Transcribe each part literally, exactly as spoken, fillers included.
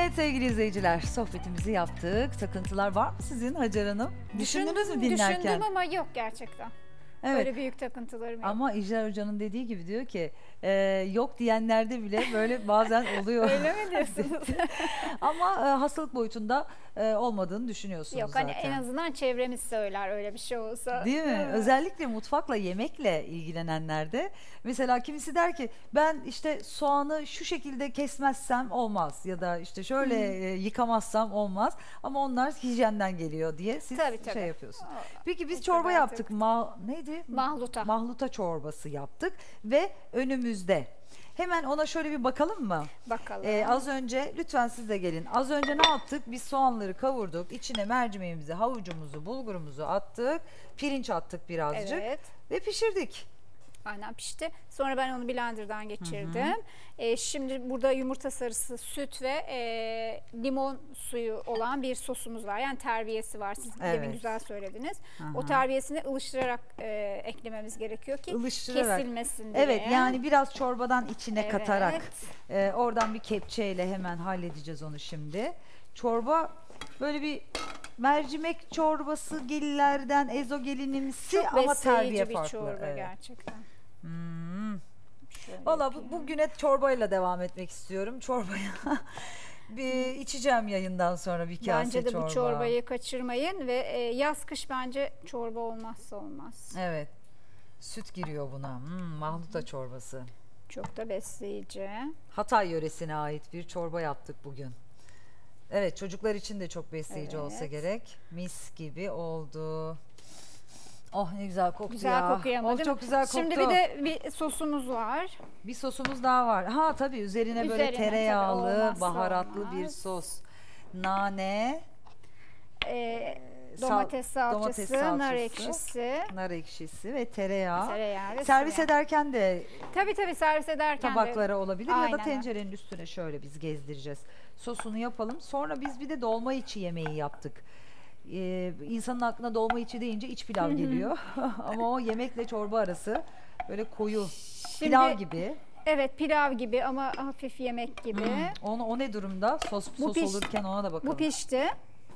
Evet sevgili izleyiciler, sohbetimizi yaptık. Takıntılar var mı sizin Hacer Hanım? Düşündünüz mü dinlerken? Düşündüm ama yok gerçekten. Evet. Böyle büyük takıntılarım yok. Ama İcra Hoca'nın dediği gibi diyor ki e, yok diyenlerde bile böyle bazen oluyor. Öyle mi diyorsunuz? Ama e, hastalık boyutunda e, olmadığını düşünüyorsunuz Yok zaten. hani en azından çevremiz söyler öyle bir şey olsa. Değil mi? Özellikle mutfakla, yemekle ilgilenenlerde mesela kimisi der ki ben işte soğanı şu şekilde kesmezsem olmaz ya da işte şöyle e, yıkamazsam olmaz ama onlar hijyenden geliyor diye siz Tabii, tabii. şey yapıyorsunuz. O- Peki biz o çorba kadar yaptık. tabii. Ma neydi? Mahluta. Mahluta çorbası yaptık ve önümüzde. Hemen ona şöyle bir bakalım mı? Bakalım. Ee, az önce lütfen siz de gelin. Az önce ne yaptık? Biz soğanları kavurduk. İçine mercimeğimizi, havucumuzu, bulgurumuzu attık. Pirinç attık birazcık Evet. ve pişirdik. Aynen pişti. Sonra ben onu blenderdan geçirdim. Ee, şimdi burada yumurta sarısı, süt ve e, limon suyu olan bir sosumuz var. Yani terbiyesi var. Siz Evet. demin güzel söylediniz. Aha. O terbiyesini ılıştırarak e, eklememiz gerekiyor ki Ilıştırarak. kesilmesin diye. Evet, yani biraz çorbadan içine Evet. katarak e, oradan bir kepçeyle hemen halledeceğiz onu şimdi. Çorba böyle bir mercimek çorbası gillerden ezogelinimsi Çok ama terbiye besleyici bir farklı. çorba Evet. gerçekten. Hmm. Şöyle Valla bu, yapayım. bugüne çorbayla devam etmek istiyorum. Çorbaya bir içeceğim yayından sonra bir kase Bence de çorba. bu çorbayı kaçırmayın ve e, yaz kış bence çorba olmazsa olmaz. Evet. Süt giriyor buna. Hmm, mahluta çorbası. Çok da besleyici. Hatay yöresine ait bir çorba yaptık bugün. Evet, çocuklar için de çok besleyici Evet. olsa gerek. Mis gibi oldu. Oh ne güzel koktu Güzel ya. kokuyor ama Oh, değil mi? çok güzel koktu. Şimdi bir de bir sosumuz var. Bir sosumuz daha var. Ha tabii üzerine, böyle Üzerine tereyağlı, tabii olmazsa baharatlı olmaz. bir sos. Nane, Ee, Sal- domates salçası, domates nar salçası, ekşisi, nar ekşisi ve tereyağı. tereyağı ve Servis sıvı. ederken de Tabii tabii servis ederken de tabaklara olabilir ya da Aynen. tencerenin üstüne şöyle biz gezdireceğiz. Sosunu yapalım. Sonra biz bir de dolma içi yemeği yaptık. Ee, insanın aklına dolma içi deyince iç pilav geliyor. Ama o yemekle çorba arası böyle koyu Şimdi- pilav gibi. Evet pilav gibi ama hafif yemek gibi. Hmm, Onu, o ne durumda? Sos, Bu sos piş- olurken ona da bakalım. Bu pişti.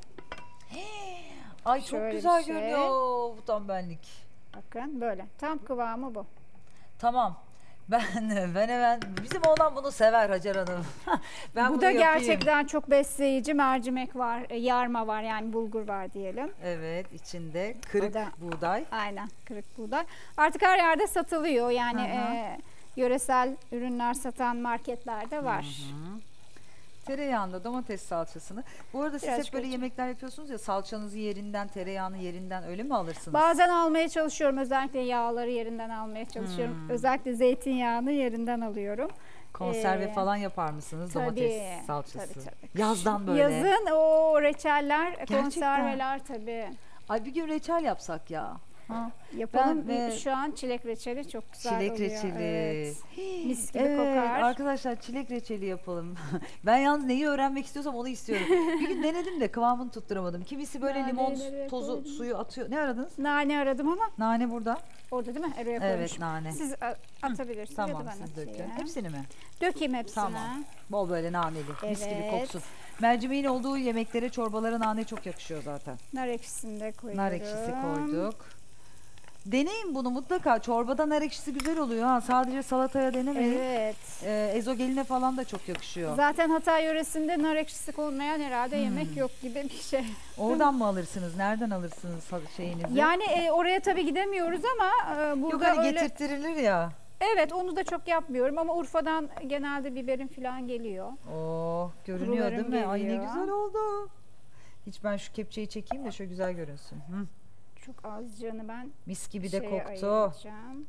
Ay çok Şöyle bir güzel şey. görünüyor bu tam benlik. Bakın böyle. Tam kıvamı bu. Tamam. Ben ben hemen bizim oğlan bunu sever Hacer Hanım. ben bu bunu da yapayım. gerçekten çok besleyici. Mercimek var, e, yarma var yani bulgur var diyelim. Evet, içinde kırık O da- buğday. Aynen kırık buğday. Artık her yerde satılıyor yani Hı hı. e, yöresel ürünler satan marketlerde var. Tereyağında domates salçasını. Bu arada siz Birazcık hep böyle ölçü. yemekler yapıyorsunuz ya, salçanızı yerinden, tereyağını yerinden öyle mi alırsınız? Bazen almaya çalışıyorum, özellikle yağları yerinden almaya çalışıyorum. Hmm. Özellikle zeytinyağını yerinden alıyorum. Konserve Ee, falan yapar mısınız tabii, domates salçası? tabii, tabii. Yazdan böyle. Yazın o reçeller, Gerçekten. konserveler tabii. Ay bir gün reçel yapsak ya. Ha? Yapalım. Ben ve- Şu an çilek reçeli çok güzel Çilek oluyor. reçeli. Evet. Mis gibi Evet, kokar. arkadaşlar çilek reçeli yapalım. Ben yalnız neyi öğrenmek istiyorsam onu istiyorum. Bir gün denedim de kıvamını tutturamadım. Kimisi böyle Naneyi limon nereye tozu koydun? suyu atıyor. Ne aradınız? Nane aradım ama Nane burada. orada değil mi? Oraya Evet, koymuşum. nane. Siz a- atabilirsiniz. Tamam, ya da ben siz atayım. dökün. Hepsini mi? Dökeyim hepsini. Tamam. Bol böyle naneli. Mis gibi Evet. koksun. Mercimeğin olduğu yemeklere, çorbalara nane çok yakışıyor zaten. Nar ekşisini de koyuyorum. Nar ekşisi koyduk. Deneyin bunu mutlaka. Çorbada nar ekşisi güzel oluyor ha. Sadece salataya denemeyin. Evet. Ee, ezogeline falan da çok yakışıyor. Zaten Hatay yöresinde nar ekşisi konmayan herhalde Hmm. yemek yok gibi bir şey. Oradan mı alırsınız? Nereden alırsınız şeyinizi? Yani e, oraya tabii gidemiyoruz ama e, burada Yok hani öyle... getirtirir ya. Evet, onu da çok yapmıyorum ama Urfa'dan genelde biberim falan geliyor. Oh, görünüyor Kurularım değil mi? Ay ne geliyor. güzel oldu. Hiç ben şu kepçeyi çekeyim de şöyle güzel görünsün. Hı. Çok azıcığını ben Mis gibi de şeye koktu. ayıracağım.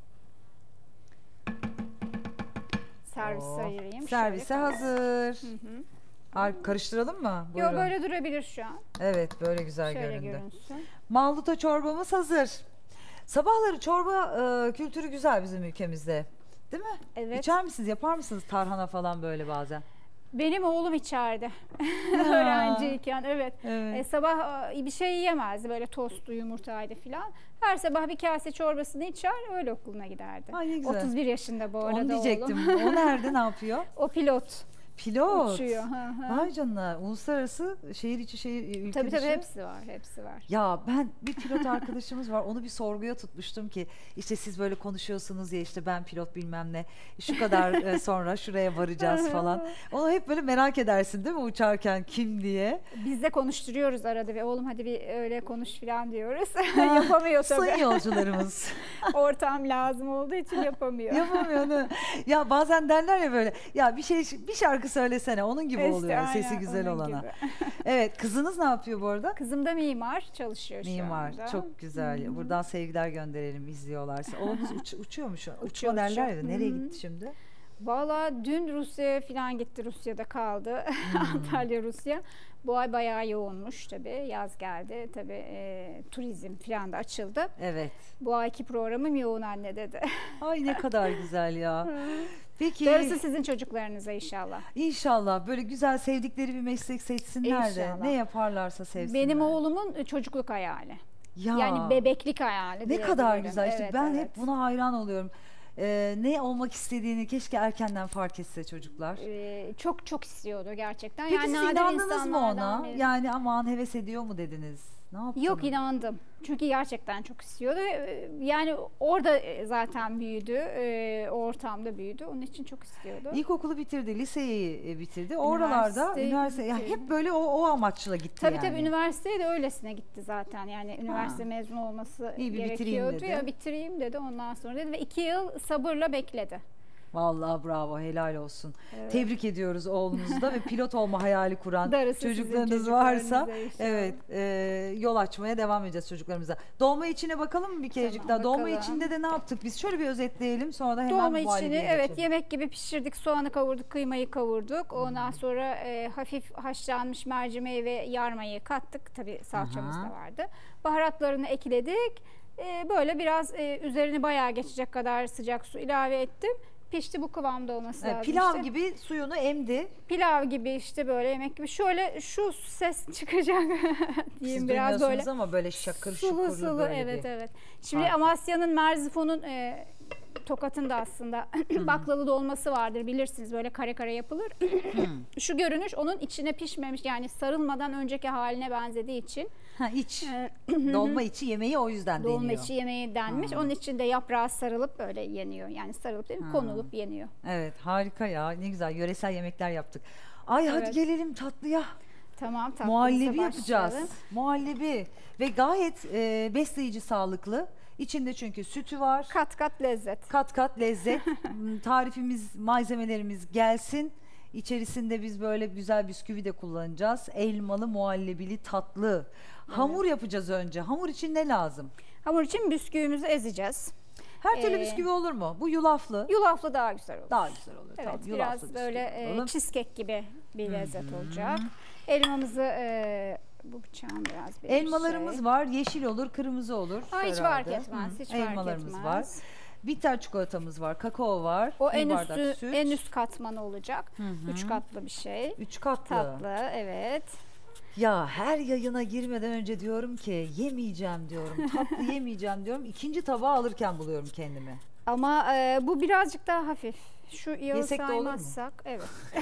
Servise Oh, ayırayım. Servise Şöyle hazır. Hı hı. Ar- Karıştıralım mı? Yo, Buyurun. böyle durabilir şu an. Evet, böyle güzel Şöyle göründü. görünsün. Mahluta çorbamız hazır. Sabahları çorba e, kültürü güzel bizim ülkemizde. Değil mi? Evet. İçer misiniz? Yapar mısınız tarhana falan böyle bazen? Benim oğlum içeride. Öğrenciyken evet. Evet. E, sabah e, bir şey yiyemezdi, böyle tostlu yumurtaydı filan. Her sabah bir kase çorbasını içer, öyle okuluna giderdi. Ay ne güzel. otuz bir yaşında bu arada Onu diyecektim. oğlum. O nerede, ne yapıyor? O pilot. Pilot. Uçuyor. Hı hı. Vay canına. Uluslararası, şehir içi, şehir ülke Tabii dışı. tabii hepsi var, hepsi var. Ya ben bir pilot arkadaşımız var. Onu bir sorguya tutmuştum ki işte siz böyle konuşuyorsunuz ya, işte ben pilot bilmem ne. Şu kadar e, sonra şuraya varacağız falan. Onu hep böyle merak edersin değil mi uçarken, kim diye. Biz de konuşturuyoruz arada ve oğlum hadi bir öyle konuş falan diyoruz. Yapamıyor tabii. Sayın yolcularımız. Ortam lazım olduğu için yapamıyor. Yapamıyor değil mi? Ya bazen derler ya böyle, ya bir şey bir şarkı söylesene, onun gibi İşte oluyor aynen, sesi güzel onun olana. gibi. Evet, kızınız ne yapıyor bu arada? Kızım da mimar çalışıyor şu Mimar. anda. Çok güzel. Buradan sevgiler gönderelim izliyorlarsa. Oğlunuz uç, uçuyor mu şu an? Uçuyor Uçuyor, derler ya. uçuyor. Nereye Hı hı. gitti şimdi? Valla dün Rusya'ya falan gitti. Rusya'da kaldı. Antalya, Rusya. Bu ay bayağı yoğunmuş tabii. Yaz geldi. Tabii e, turizm falan da açıldı. Evet. Bu ayki programım yoğun anne dedi. Ay ne kadar güzel ya. Peki Darısı sizin çocuklarınıza inşallah. inşallah böyle güzel sevdikleri bir meslek seçsinler de İnşallah. ne yaparlarsa sevsinler. Benim oğlumun çocukluk hayali. ya, Yani bebeklik hayali. ne kadar diyebilirim. güzel. İşte Evet, ben evet. hep buna hayran oluyorum. Ee, ne olmak istediğini keşke erkenden fark etse çocuklar. Ee, çok çok istiyordu gerçekten. Peki yani siz nadir inandınız mı insanlardan ona? biri. Yani aman heves ediyor mu dediniz? Ne yaptınız? Yok, inandım. Çünkü gerçekten çok istiyordu. Ee, Yani orada zaten büyüdü. Ee, O ortamda büyüdü. Onun için çok istiyordu. İlkokulu bitirdi, liseyi e, bitirdi. Oralarda Üniversiteyi üniversite yani bitirdi. hep böyle o, o amaçla gitti Tabii yani. tabii üniversiteye de öylesine gitti zaten. Yani üniversite mezunu olması İyi bir bitireyim gerekiyordu. dedi. Ya bitireyim dedi, ondan sonra dedi ve iki yıl sabırla bekledi. Vallahi bravo, helal olsun. Evet. Tebrik ediyoruz oğlunuzu da ve pilot olma hayali kuran Darısı sizin çocuklarınız varsa çocuklarınıza inşallah. evet e, yol açmaya devam edeceğiz çocuklarımıza. Dolma içine bakalım mı bir kerecik Tamam, daha? Dolma bakalım. içinde de ne yaptık biz? Şöyle bir özetleyelim, sonra da hemen Dolma içini muhallebeye evet geçelim. yemek gibi pişirdik. Soğanı kavurduk, kıymayı kavurduk. Ondan sonra e, hafif haşlanmış mercimeği ve yarmayı kattık. Tabii salçamız Aha. da vardı. Baharatlarını ekledik. E, böyle biraz e, üzerini bayağı geçecek kadar sıcak su ilave ettim. Pişti, bu kıvamda olması Evet, lazım. pilav işte. gibi suyunu emdi. Pilav gibi işte, böyle yemek gibi. Şöyle şu ses çıkacak diyeyim, Siz biraz duymuyorsunuz böyle. ama böyle şakır Sulu şukurlu sulu, böyle evet bir. evet. Şimdi Harika. Amasya'nın Merzifon'un e, Tokat'ın da aslında baklalı dolması vardır, bilirsiniz, böyle kare kare yapılır. Şu görünüş onun içine pişmemiş, yani sarılmadan önceki haline benzediği için Ha, iç. e, Dolma içi yemeği o yüzden dolma deniyor. içi yemeği denmiş. Ha. Onun içinde yaprağı sarılıp böyle yeniyor. Yani sarılıp değil mi? Ha. Konulup yeniyor. Evet, harika ya, ne güzel yöresel yemekler yaptık. Ay hadi Evet. gelelim tatlıya. Tamam, tatlımıza Muhallebi başlayalım. yapacağız. Muhallebi ve gayet e, besleyici, sağlıklı. İçinde çünkü sütü var. Kat kat lezzet. Kat kat lezzet. Hmm, Tarifimiz, malzemelerimiz gelsin. İçerisinde biz böyle güzel bisküvi de kullanacağız. Elmalı muhallebili tatlı. Hamur yapacağız önce. Hamur için ne lazım? Hamur için bisküvimizi ezeceğiz. Her türlü Ee, bisküvi olur mu? Bu yulaflı. Yulaflı daha güzel olur. Daha güzel olur. Evet, Tamam, biraz yulaflı böyle bisküvi e, alalım. cheesecake gibi bir lezzet olacak. Elmamızı e, bu bıçağım biraz bir Elmalarımız şey. var. Yeşil olur, kırmızı olur. Ha, hiç herhalde. fark etmez. Hı, Hiç fark Elmalarımız etmez. var. Bitter çikolatamız var, kakao var. O bir en bardak üstü süt. en üst katmanı olacak. Üç katlı bir şey. Üç katlı. Tatlı, evet. Ya her yayına girmeden önce diyorum ki yemeyeceğim diyorum. Tatlı yemeyeceğim diyorum. İkinci tabağı alırken buluyorum kendimi. Ama e, bu birazcık daha hafif. Şu yağı Yesek de olur mu? saymazsak, evet.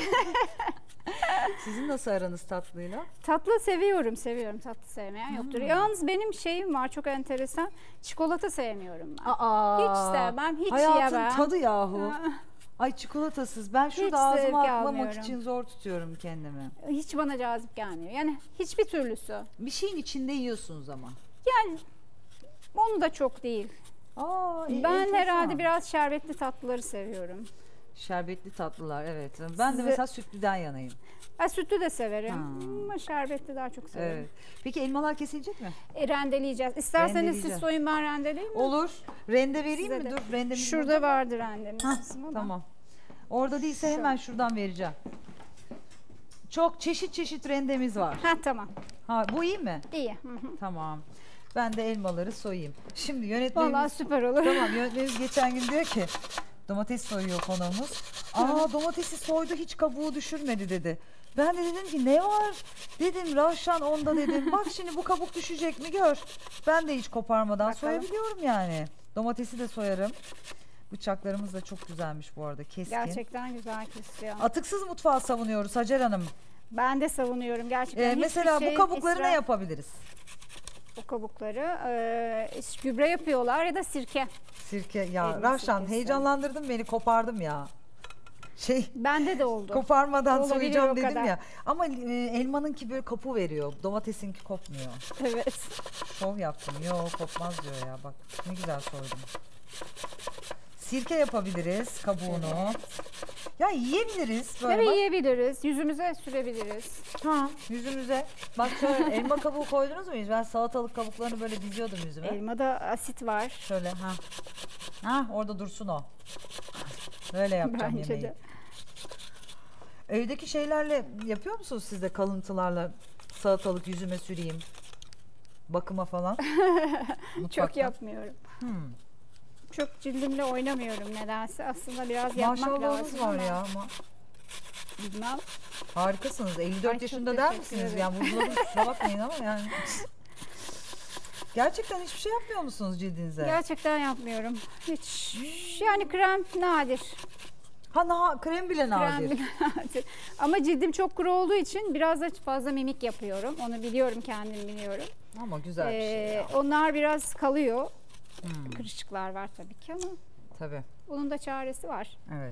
Sizin nasıl aranız tatlıyla? Tatlı seviyorum, seviyorum. Tatlı sevmeyen yoktur. Hmm. Yalnız benim şeyim var, çok enteresan. Çikolata sevmiyorum ben. Aa, Hiç sevmem, hiç hayatın yemem. tadı yahu. Ay çikolatasız. Ben şurada Hiç zevk ağzıma atmamak almıyorum. için zor tutuyorum kendimi. Hiç bana cazip gelmiyor. Yani hiçbir türlüsü. Bir şeyin içinde yiyorsunuz ama. Yani onu da çok değil. Aa, e- Ben enteresan. herhalde biraz şerbetli tatlıları seviyorum. Şerbetli tatlılar, evet. Ben de Size- mesela sütlüden yanayım. Ben sütlü de severim Ha. ama şerbetli daha çok severim. Evet. Peki elmalar kesilecek mi? E, rendeleyeceğiz. İsterseniz siz Rendeleyeceğim. soyun, ben rendeleyeyim mi? Olur. Rende vereyim Size mi? de. Dur, rendemiz Şurada burada mı? vardır rendemiz. Hah, kısmı da. tamam. Orada değilse hemen şuradan vereceğim. Çok çeşit çeşit rendemiz var. Ha, tamam. Ha, bu iyi mi? İyi. Hı hı. Tamam. Ben de elmaları soyayım. Şimdi yönetmenimiz... Vallahi süper olur. Tamam, yönetmenimiz geçen gün diyor ki domates soyuyor konuğumuz. Aa, domatesi soydu, hiç kabuğu düşürmedi dedi. Ben de dedim ki ne var? Dedim Rahşan onda dedim. Bak şimdi bu kabuk düşecek mi gör. Ben de hiç koparmadan Bakalım. soyabiliyorum yani. Domatesi de soyarım. Bıçaklarımız da çok güzelmiş bu arada, keskin. Gerçekten güzel kesiyor. Atıksız mutfağı savunuyoruz Hacer Hanım. Ben de savunuyorum gerçekten. Ee, hiçbir mesela bu şeyin kabukları ne israf- yapabiliriz? Bu kabukları e, gübre yapıyorlar ya da sirke. Sirke ya, Elma Rahşan sirkesi. heyecanlandırdın beni, kopardım ya. Şey, Bende de oldu. koparmadan Olabilir soyacağım o dedim kadar. ya. Ama e, elmanınki böyle kapu veriyor. Domatesinki kopmuyor. Evet. Şov yaptım. Yo, kopmaz diyor ya, bak ne güzel soydum. Sirke yapabiliriz kabuğunu. Ya yiyebiliriz böyle. Tabii bak. yiyebiliriz. Yüzümüze sürebiliriz. Ha, yüzümüze. Bak şöyle elma kabuğu koydunuz mu hiç? Ben salatalık kabuklarını böyle diziyordum yüzüme. Elmada asit var. Şöyle ha. Ha, orada dursun o. Böyle yapacağım Bence yemeği. de. Evdeki şeylerle yapıyor musunuz siz de, kalıntılarla salatalık yüzüme süreyim? Bakıma falan. Çok Mutfakta. yapmıyorum. Hmm. Çok cildimle oynamıyorum nedense. Aslında biraz yapmak Maşallahınız lazım var ama ya ama. bilmem. Harikasınız. elli dört Ay, çok yaşında der teşekkür misiniz? ederim. Yani vurguladım, kusura bakmayın ama yani. Gerçekten hiçbir şey yapmıyor musunuz cildinize? Gerçekten yapmıyorum. Hiç. Yani krem nadir. Ha, na, krem bile nadir. Krem bile nadir. Ama cildim çok kuru olduğu için biraz da fazla mimik yapıyorum. Onu biliyorum, kendim biliyorum. Ama güzel bir şey Ee, ya. onlar biraz kalıyor. Hmm, Kırışıklar var tabii ki ama tabii. onun da çaresi var. Evet.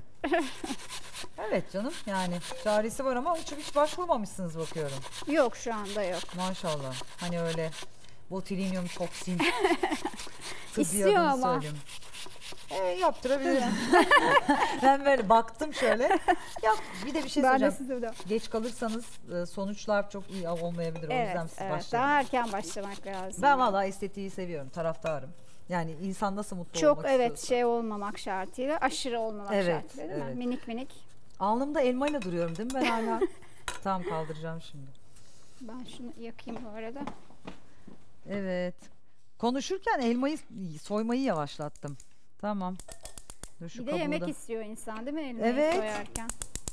Evet canım, yani çaresi var ama hiç, hiç başvurmamışsınız bakıyorum. Yok, şu anda yok. Maşallah. Hani öyle botulinum toksin. tıbbi İstiyor adını ama. söyleyeyim. E, yaptırabilirim. Ben böyle baktım şöyle. Ya bir de bir şey Ben de söyleyeceğim. size de. Geç kalırsanız e, sonuçlar çok iyi olmayabilir. O yüzden Evet, siz evet. başlayın. Daha erken başlamak lazım. Ben vallahi estetiği seviyorum. Taraftarım. Yani insan nasıl mutlu Çok olmak evet istiyorsa. şey olmamak şartıyla, aşırı olmamak Evet, şartıyla değil evet. mi? Minik minik. Alnımda elmayla duruyorum değil mi ben hala? Tamam, kaldıracağım şimdi. Ben şunu yakayım bu arada. Evet. Konuşurken elmayı soymayı yavaşlattım. Tamam. Dur şu Bir de kabuğu yemek da- istiyor insan değil mi? Elmayı Evet. soyarken.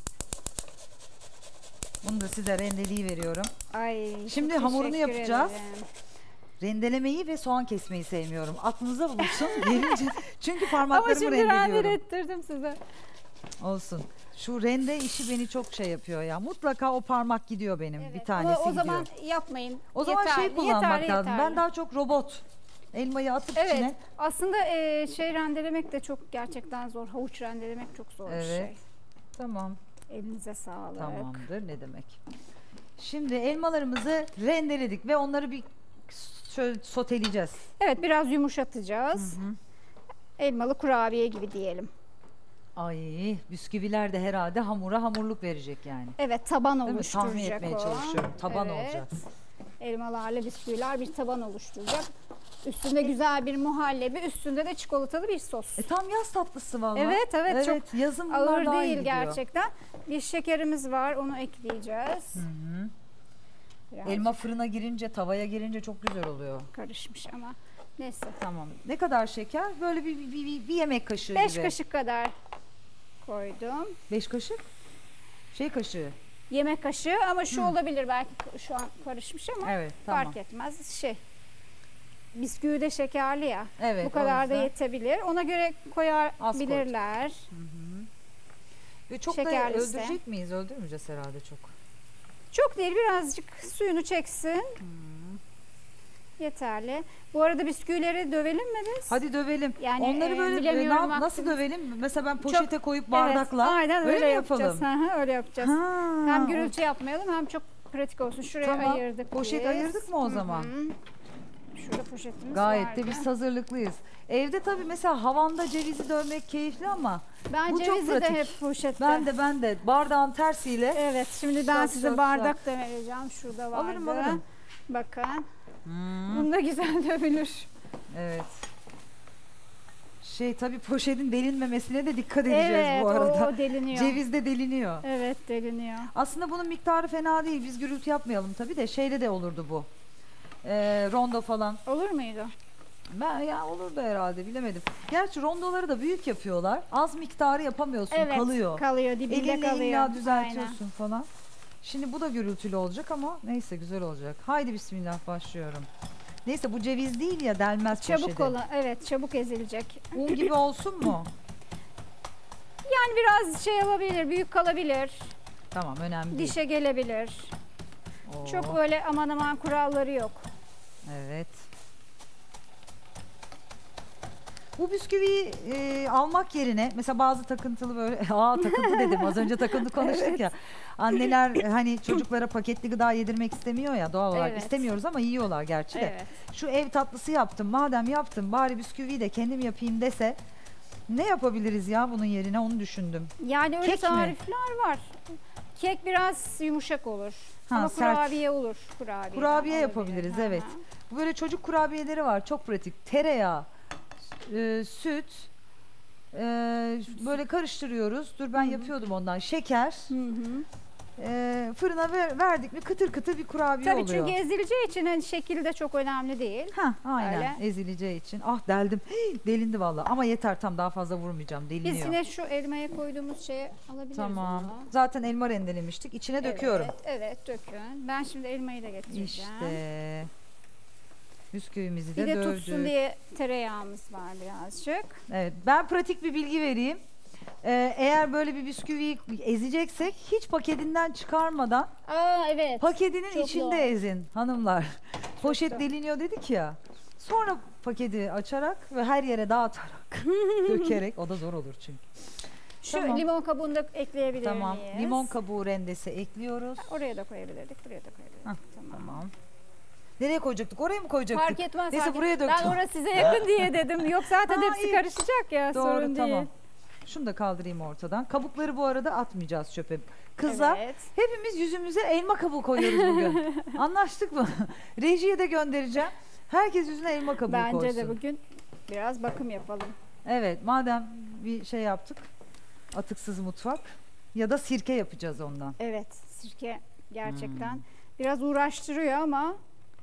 Bunu da size rendeliği veriyorum. Ay, Şimdi çok hamurunu teşekkür yapacağız. ederim. Rendelemeyi ve soğan kesmeyi sevmiyorum. Aklınıza bulunsun. Gelince çünkü Ama parmaklarımı şimdi render rendeliyorum. ettirdim size. Olsun. Şu rende işi beni çok şey yapıyor ya. Mutlaka o parmak gidiyor benim. Evet, Bir tanesi ama o gidiyor. zaman yapmayın. O zaman Yeterli, şey kullanmak yeterli, lazım. Ben yeterli. daha çok robot. Elmayı atıp Evet. içine. Aslında e, şey rendelemek de çok gerçekten zor. Havuç rendelemek çok zor bir Evet. şey. Tamam. Elinize sağlık. Tamamdır. Ne demek. Şimdi elmalarımızı rendeledik ve onları bir şöyle soteleyeceğiz. Evet, biraz yumuşatacağız. Hı hı. Elmalı kurabiye gibi diyelim. Ay, bisküviler de herhalde hamura hamurluk verecek yani. Evet, taban Değil mi? oluşturacak Tahmin etmeye o. çalışıyorum. Taban Evet. olacak. Elmalarla bisküviler bir taban oluşturacak. Üstünde güzel bir muhallebi, üstünde de çikolatalı bir sos. E tam yaz tatlısı vallahi. Evet, evet, çok yazın bunlar Ağır daha iyi değil gidiyor. gerçekten. Bir şekerimiz var, onu ekleyeceğiz. Hı hı. Biraz Elma fırına girince, tavaya girince çok güzel oluyor. karışmış ama neyse. Tamam. Ne kadar şeker? Böyle bir, bir, bir, bir yemek kaşığı beş gibi. kaşık kadar koydum. Beş kaşık? Şey kaşığı. Yemek kaşığı ama şu Hı. olabilir, belki şu an karışmış ama Evet, tamam. fark etmez. Şey, bisküvi de şekerli ya. Evet, Bu o kadar da yüzden yetebilir. Ona göre Az koyabilirler. Ve çok şekerlisi. da öldürecek miyiz? Öldürmeyeceğiz herhalde çok. Çok değil, birazcık suyunu çeksin. Yeterli. Bu arada bisküvileri dövelim mi biz? Hadi dövelim. Yani, Onları e, böyle e, bilemiyorum ne yap- nasıl vaktimiz. dövelim? Mesela ben poşete koyup bardakla. Evet, aynen öyle öyle, mi yapacağız. yapalım? Hı hı, öyle yapacağız. Ha, Hem o- gürültü yapmayalım hem çok pratik olsun. Şuraya Tamam. ayırdık Poşet biz. ayırdık mı o Hı hı. zaman? Şurada poşetimiz Gayet vardı. de biz hazırlıklıyız. Evde tabii mesela havanda cevizi dövmek keyifli ama Ben bu çok cevizi de pratik. hep poşette. ben de ben de bardağın tersiyle Evet, şimdi ben Şak, size şak, bardak da vereceğim. Şurada vardı. alırım alırım. Bakın. Hmm, Bunda güzel dövülür. evet. Şey tabii poşetin delinmemesine de dikkat edeceğiz Evet, bu arada. o, o deliniyor. Ceviz de deliniyor. Evet, deliniyor. Aslında bunun miktarı fena değil. Biz gürültü yapmayalım tabii de şeyde de olurdu bu. Ee, rondo falan. Olur muydu? Ben ya olurdu herhalde, bilemedim. Gerçi rondoları da büyük yapıyorlar. Az miktarı yapamıyorsun, Evet, kalıyor. kalıyor, dibinde Elinle kalıyor. illa düzeltiyorsun falan. Şimdi bu da gürültülü olacak ama neyse güzel olacak. Haydi bismillah, başlıyorum. Neyse bu ceviz değil ya, delmez Çabuk poşeti. olan, evet, çabuk ezilecek. Un gibi olsun mu? yani biraz şey olabilir, büyük kalabilir, Tamam, önemli değil. dişe gelebilir. Oo, Çok böyle aman aman kuralları yok. Evet. Bu bisküviyi e, almak yerine mesela bazı takıntılı böyle aa takıntı dedim az önce takıntı konuştuk ya. Anneler e, hani çocuklara paketli gıda yedirmek istemiyor ya doğal olarak. Evet. İstemiyoruz ama yiyorlar gerçi de. Evet. Şu ev tatlısı yaptım. Madem yaptım bari bisküviyi de kendim yapayım dese ne yapabiliriz ya bunun yerine onu düşündüm. Yani öyle Kek mi? tarifler var. Kek biraz yumuşak olur. Ha, Ama sert. kurabiye olur. Kurabiye, Kurabiye yapabiliriz, Hı hı. evet. Bu böyle çocuk kurabiyeleri var çok pratik. Tereyağı, e, süt, e, böyle karıştırıyoruz. Dur ben yapıyordum ondan. Şeker, Hı hı. e, fırına ver, verdik mi kıtır kıtır bir kurabiye Tabii oluyor. çünkü ezileceği için hani şekil de çok önemli değil. Ha, aynen Öyle. ezileceği için. Ah deldim. Hii, delindi vallahi. Ama yeter tam daha fazla vurmayacağım. Deliniyor. Biz yine şu elmaya koyduğumuz şeye alabiliriz. Tamam. onu. Zaten elma rendelemiştik. İçine döküyorum. Evet, evet dökün. Ben şimdi elmayı da getireceğim. İşte. Bisküvimizi Bir de, de dövdük. tutsun diye tereyağımız var birazcık. Evet, ben pratik bir bilgi vereyim. Ee, eğer böyle bir bisküviyi ezeceksek hiç paketinden çıkarmadan Aa evet. paketinin Çok içinde doğru. ezin hanımlar. Poşet doğru. deliniyor dedik ya. Sonra paketi açarak ve her yere dağıtarak, dökerek o da zor olur çünkü. Şu Tamam. limon kabuğunu da ekleyebilir Tamam. miyiz? Limon kabuğu rendesi ekliyoruz. Oraya da koyabilirdik, buraya da koyabilirdik. Hah, tamam. Tamam. Nereye koyacaktık? Oraya mı koyacaktık? Fark etmez. Neyse fark buraya etmez. döktüm. Ben orası size yakın diye dedim. Yok zaten Ha, hepsi iyi. karışacak ya. Doğru, sorun tamam. değil. Şunu da kaldırayım ortadan. Kabukları bu arada atmayacağız çöpe. Kızlar Evet. hepimiz yüzümüze elma kabuğu koyuyoruz bugün. Anlaştık mı? Rejiye de göndereceğim. Herkes yüzüne elma kabuğu Bence koysun. de bugün biraz bakım yapalım. Evet, madem bir şey yaptık. Atıksız mutfak ya da sirke yapacağız ondan. Evet, sirke gerçekten Hmm. biraz uğraştırıyor ama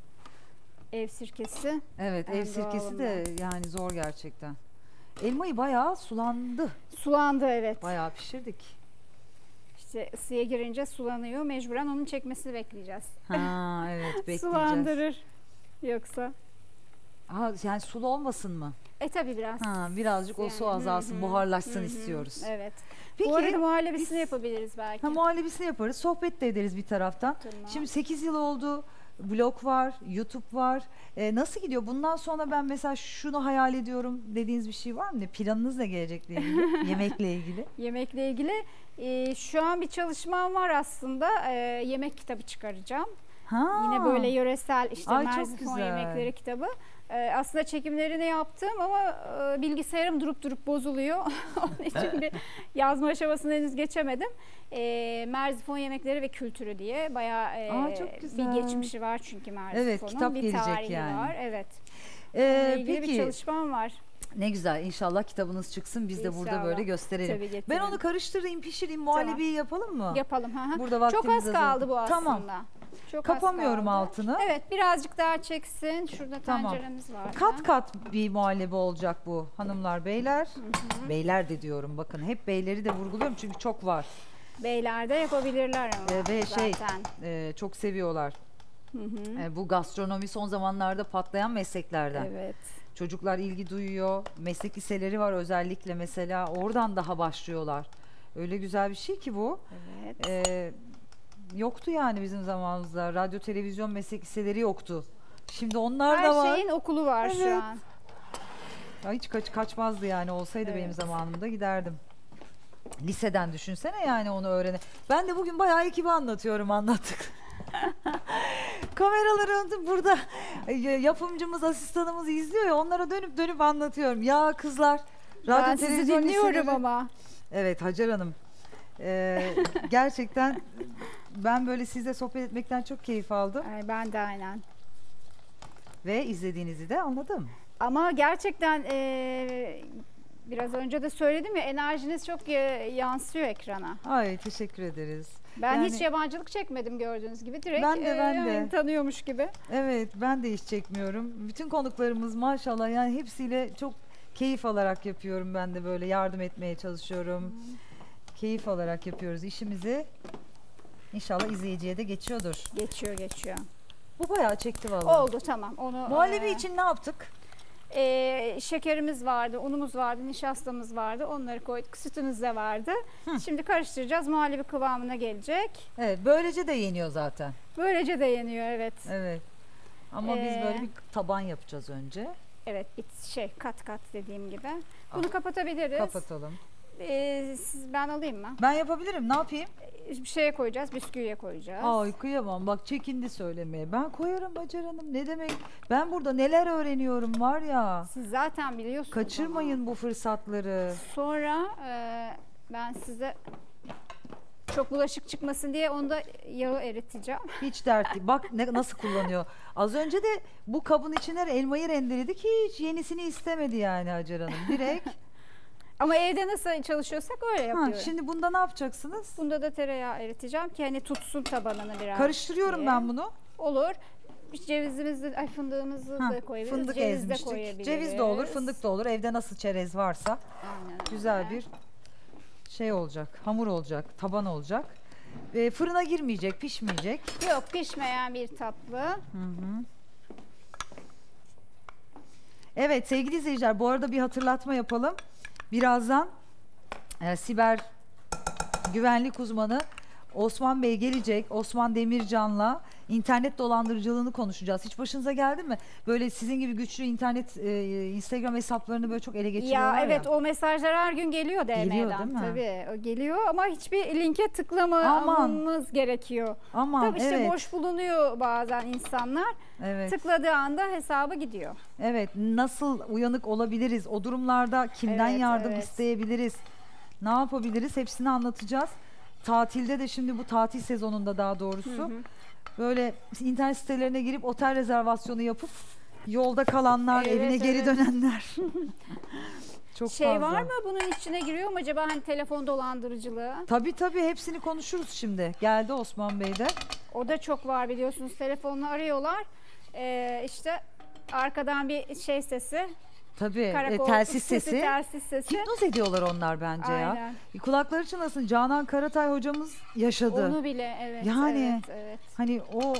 ev sirkesi. Evet, En ev sirkesi de yani zor gerçekten. Elmayı bayağı sulandı. Sulandı evet. Bayağı pişirdik. İşte ısıya girince sulanıyor. Mecburen onun çekmesini bekleyeceğiz. Ha evet, bekleyeceğiz. Sulandırır. Yoksa. Ha, yani sulu olmasın mı? E tabi biraz. Ha, birazcık o su Yani, azalsın, hı hı, buharlaşsın hı hı. istiyoruz. Evet. Peki, Bu arada muhallebisini biz- yapabiliriz belki. ha, muhallebisini yaparız, sohbet de ederiz bir taraftan. Tamam. Şimdi sekiz yıl oldu, blog var, YouTube var. Ee, nasıl gidiyor? Bundan sonra ben mesela şunu hayal ediyorum dediğiniz bir şey var mı? Planınız ne gelecekle ilgili, yemekle ilgili? Yemekle ilgili e, şu an bir çalışmam var aslında. E, yemek kitabı çıkaracağım. Ha. Yine böyle yöresel işte Ay, çok Merzifon güzel. yemekleri kitabı. Ee, aslında çekimlerini yaptım ama e, bilgisayarım durup durup bozuluyor. Onun için bir yazma aşamasını henüz geçemedim. E, Merzifon yemekleri ve kültürü diye bayağı e, Aa, çok güzel. bir geçmişi var çünkü Merzifon'un. Evet, kitap bir gelecek tarihi yani. var. Evet. Ee, Bununla ilgili peki bir çalışmam var. ne güzel, inşallah kitabınız çıksın, biz de burada İnşallah. böyle gösterelim. Tabii getirin. Ben onu karıştırayım, pişireyim, muhallebiyi yapalım mı? Yapalım. Hı hı. Burada Çok vaktimiz az azaldı. kaldı bu aslında. Tamam. Çok Kapamıyorum az kaldı. altını. Evet, birazcık daha çeksin. Şurada Tamam. tenceremiz var. Kat kat bir muhallebi olacak bu hanımlar, beyler. Beyler de diyorum, bakın hep beyleri de vurguluyorum çünkü çok var. Beyler de yapabilirler ama Ee, ve şey zaten. e, çok seviyorlar. Hı hı. E, bu gastronomi son zamanlarda patlayan mesleklerden. Evet. Çocuklar ilgi duyuyor. Meslek liseleri var özellikle, mesela oradan daha başlıyorlar. Öyle güzel bir şey ki bu. Evet. Ee, yoktu yani bizim zamanımızda. Radyo, televizyon meslek liseleri yoktu. Şimdi onlar Her da var. şeyin okulu var Evet. şu an. Ya hiç kaç kaçmazdı yani, olsaydı benim Evet. zamanımda giderdim. Liseden düşünsene yani onu öğrene. Ben de bugün bayağı ekibi anlatıyorum, anlattık. Kameraların burada e, yapımcımız, asistanımız izliyor ya, onlara dönüp dönüp anlatıyorum. Ya kızlar, radyo, Ben sizi televizyon dinliyorum liseleri- ama. Evet Hacer Hanım. Ee, gerçekten ben böyle sizle sohbet etmekten çok keyif aldım Ay, ben de aynen. ve izlediğinizi de anladım. Ama gerçekten eee, biraz önce de söyledim ya, enerjiniz çok e, yansıyor ekrana. Ay teşekkür ederiz. Ben Yani- hiç yabancılık çekmedim gördüğünüz gibi. Direkt Ben de, ben e, de. yani tanıyormuş gibi. Evet, ben de hiç çekmiyorum. Bütün konuklarımız maşallah yani hepsiyle çok keyif alarak yapıyorum, ben de böyle yardım etmeye çalışıyorum. Keyif alarak yapıyoruz işimizi. İnşallah izleyiciye de geçiyordur. Geçiyor geçiyor. Bu bayağı çekti vallahi. Oldu tamam. Onu Muhallebi e, için ne yaptık? Ee, şekerimiz vardı, unumuz vardı, nişastamız vardı. Onları koyduk. Sütümüz de vardı. Hı. Şimdi karıştıracağız. Muhallebi kıvamına gelecek. Evet, böylece de yeniyor zaten. Böylece de yeniyor, evet. Evet. Ama ee, biz böyle bir taban yapacağız önce. Evet, bir şey kat kat dediğim gibi. Bunu ah, kapatabiliriz. Kapatalım. Ee, siz, ben alayım mı? Ben yapabilirim. Ne yapayım? Bir şeye koyacağız, bisküviye koyacağız. Ay kıyamam. Bak çekindi söylemeye. Ben koyarım Hacer Hanım. Ne demek? Ben burada neler öğreniyorum var ya. Siz zaten biliyorsunuz. Kaçırmayın ama bu fırsatları. Sonra e, ben size çok bulaşık çıkmasın diye onda yağı eriteceğim. Hiç dert değil. Bak ne, nasıl kullanıyor. Az önce de bu kabın içine elmayı rendeledik. Hiç yenisini istemedi yani Hacer Hanım. Direkt. Ama evde nasıl çalışıyorsak öyle yapıyorum. Ha, şimdi bunda ne yapacaksınız? Bunda da tereyağı eriteceğim ki hani tutsun tabanını biraz. Karıştırıyorum diye. Ben bunu. Olur. Cevizimizi, ay fındığımızı ha, da koyabiliriz. Fındık Ceviz ezmiştik. de koyabiliriz. Ceviz de olur, fındık da olur. Evde nasıl çerez varsa. Aynen. Güzel bir şey olacak. Hamur olacak, taban olacak. E, fırına girmeyecek, pişmeyecek. Yok, pişmeyen bir tatlı. Hı hı. Evet sevgili izleyiciler, bu arada bir hatırlatma yapalım. Birazdan e, siber güvenlik uzmanı Osman Bey gelecek. Osman Demircan'la internet dolandırıcılığını konuşacağız. Hiç başınıza geldi mi? Böyle sizin gibi güçlü internet e, Instagram hesaplarını böyle çok ele geçiriyorlar ya. Evet ya. O mesajlar her gün geliyor D M'den. Geliyor değil mi? Tabii o geliyor ama hiçbir linke tıklamamamız gerekiyor. Aman, Tabii işte evet. boş bulunuyor bazen insanlar. Evet. Tıkladığı anda hesabı gidiyor. Evet, nasıl uyanık olabiliriz? O durumlarda kimden evet, yardım evet. isteyebiliriz? Ne yapabiliriz? Hepsini anlatacağız. Tatilde de şimdi bu tatil sezonunda daha doğrusu hı hı. böyle internet sitelerine girip otel rezervasyonu yapıp yolda kalanlar, evet, evine evet. geri dönenler. Çok şey fazla. Var mı bunun içine giriyor mu acaba hani telefon dolandırıcılığı? Tabii tabii hepsini konuşuruz şimdi. Geldi Osman Bey de. O da çok var biliyorsunuz. Telefonla arıyorlar. Ee, işte arkadan bir şey sesi. Tabii Karakol, telsiz sesi. sesi, telsiz sesi. Hipnoz ediyorlar onlar bence Aynen. ya. Kulakları çınlasın. Canan Karatay hocamız yaşadı. Onu bile evet. Yani evet, evet. hani o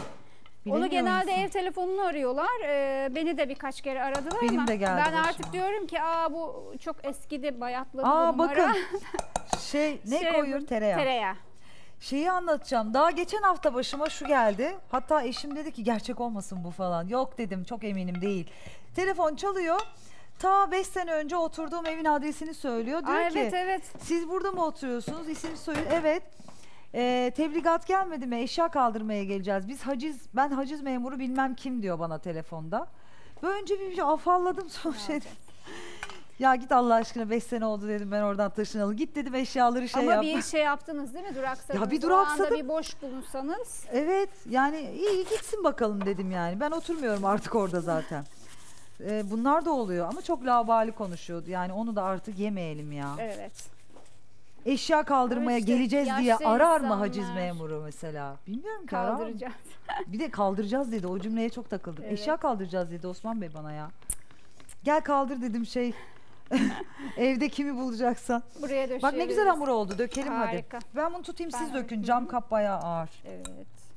onu genelde musun? Ev telefonunu arıyorlar. Ee, beni de birkaç kere aradılar Benim ama de geldi ben başıma. Artık diyorum ki aa bu çok eskidi, bayatladı aa, bu numara. Bakın şey ne şey, koyuyor? Tereyağı. Tereyağı. Şeyi anlatacağım. Daha geçen hafta başıma şu geldi. Hatta eşim dedi ki gerçek olmasın bu falan. Yok dedim, çok eminim değil. Telefon çalıyor. Ta beş sene önce oturduğum evin adresini söylüyor. Diyor Aa, ki evet, evet. siz burada mı oturuyorsunuz? İsim soyu. Evet. E, tebligat gelmedi mi? Eşya kaldırmaya geleceğiz. Biz haciz, ben haciz memuru bilmem kim diyor bana telefonda. Böyle önce bir şey afalladım son şey. Ya git Allah aşkına, beş sene oldu dedim, ben oradan taşınalı. Git dedim, eşyaları şey Ama yap. Ama bir şey yaptınız değil mi? Duraksadınız. Ya bir duraksadım. O anda bir boş bulunsanız. Evet yani iyi gitsin bakalım dedim yani. Ben oturmuyorum artık orada zaten. Ee, bunlar da oluyor ama çok laubali konuşuyordu. Yani onu da artık yemeyelim ya. Evet. Eşya kaldırmaya işte, geleceğiz diye arar mı haciz insanlar. memuru mesela? Bilmiyorum ki. Kaldıracağız. Bir de kaldıracağız dedi. O cümleye çok takıldım. Evet. Eşya kaldıracağız dedi Osman Bey bana ya. Gel kaldır dedim şey. Evde kimi bulacaksan. Buraya döşeyebiliriz. Bak ne güzel hamur oldu. Dökelim Harika. hadi. Ben bunu tutayım, siz ben dökün. Cam kap bayağı ağır. Evet.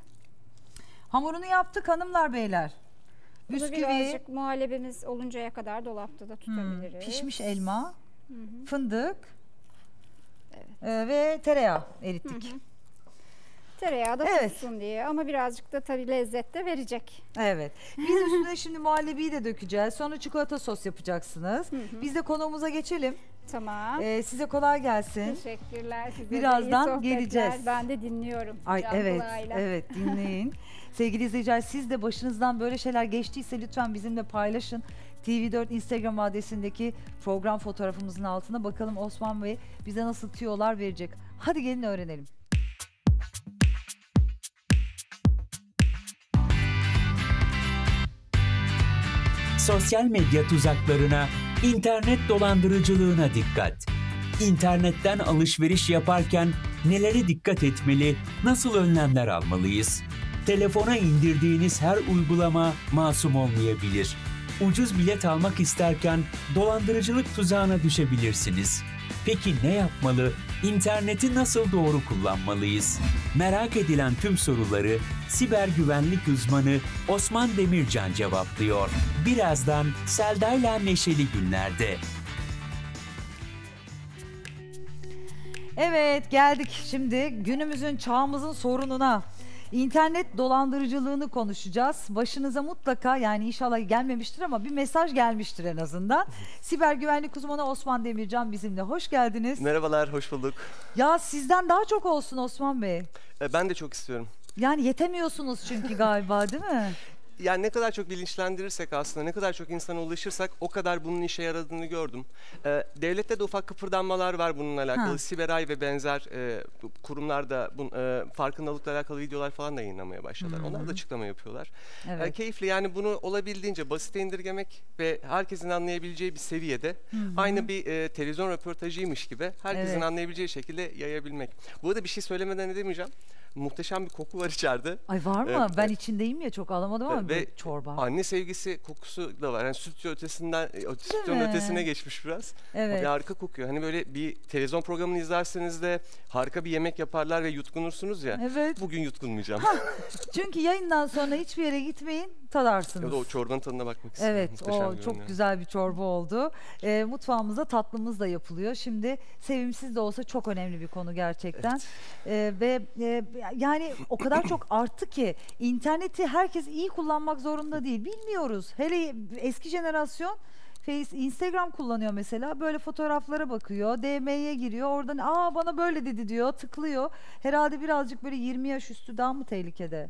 Hamurunu yaptık hanımlar beyler. Bisküvi. Birazcık muhallebimiz oluncaya kadar dolapta da tutabiliriz. Hmm, pişmiş elma, hı hı. fındık evet. e, ve tereyağı erittik. Hı hı. Tereyağı da evet. tutsun diye ama birazcık da tabii lezzet de verecek. Evet. Biz üstüne şimdi muhallebiyi de dökeceğiz. Sonra çikolata sos yapacaksınız. Hı hı. Biz de konuğumuza geçelim. Tamam. Ee, size kolay gelsin. Teşekkürler. Size birazdan geleceğiz. Ben de dinliyorum. Ay evet. Kulağıyla. Evet dinleyin. Sevgili izleyiciler, siz de başınızdan böyle şeyler geçtiyse lütfen bizimle paylaşın. T V dört Instagram adresindeki program fotoğrafımızın altına bakalım Osman Bey bize nasıl tüyolar verecek. Hadi gelin öğrenelim. Sosyal medya tuzaklarına, internet dolandırıcılığına dikkat. İnternetten alışveriş yaparken nelere dikkat etmeli, nasıl önlemler almalıyız? Telefona indirdiğiniz her uygulama masum olmayabilir. Ucuz bilet almak isterken dolandırıcılık tuzağına düşebilirsiniz. Peki ne yapmalı? İnterneti nasıl doğru kullanmalıyız? Merak edilen tüm soruları siber güvenlik uzmanı Osman Demircan cevaplıyor. Birazdan Selda'yla Neşeli Günler'de. Evet, geldik şimdi günümüzün, çağımızın sorununa. İnternet dolandırıcılığını konuşacağız. Başınıza mutlaka, yani inşallah gelmemiştir ama bir mesaj gelmiştir en azından. Siber güvenlik uzmanı Osman Demircan bizimle. Hoş geldiniz. Merhabalar, hoş bulduk. Ya sizden daha çok olsun Osman Bey. Ee, Ben de çok istiyorum. Yani yetemiyorsunuz çünkü galiba, değil mi? Yani ne kadar çok bilinçlendirirsek aslında, ne kadar çok insana ulaşırsak o kadar bunun işe yaradığını gördüm. Ee, devlette de ufak kıpırdanmalar var bununla alakalı. Ha. Siberay ve benzer e, kurumlar da bun, e, farkındalıkla alakalı videolar falan da yayınlamaya başladılar. Hı hı. Onlar da açıklama yapıyorlar. Evet. Ee, keyifli, yani bunu olabildiğince basite indirgemek ve herkesin anlayabileceği bir seviyede Hı hı. aynı bir e, televizyon röportajıymış gibi herkesin Evet. anlayabileceği şekilde yayabilmek. Bu arada bir şey söylemeden edemeyeceğim. Muhteşem bir koku var içeride. Ay var mı? Ee, ben e- içindeyim ya, çok alamadım ama Ve bu çorba. Anne sevgisi kokusu da var. Yani sütçü ötesinden, e, sütçünün mi? ötesine geçmiş biraz. Evet. Ve harika kokuyor. Hani böyle bir televizyon programını izlerseniz de harika bir yemek yaparlar ve yutkunursunuz ya. Evet. Bugün yutkunmayacağım. Çünkü yayından sonra hiçbir yere gitmeyin, tadarsınız. Ya da o çorbanın tadına bakmak istiyorum. Evet, Muhteşem o görünüyor. çok güzel bir çorba oldu. Ee, mutfağımızda tatlımız da yapılıyor. Şimdi sevimsiz de olsa çok önemli bir konu gerçekten. Ee, ve e, yani o kadar çok arttı ki interneti herkes iyi kullanmak zorunda değil. Bilmiyoruz. Hele eski jenerasyon Face, Instagram kullanıyor mesela. Böyle fotoğraflara bakıyor, D M'ye giriyor. Oradan aa bana böyle dedi diyor, tıklıyor. Herhalde birazcık böyle yirmi yaş üstü daha mı tehlikede?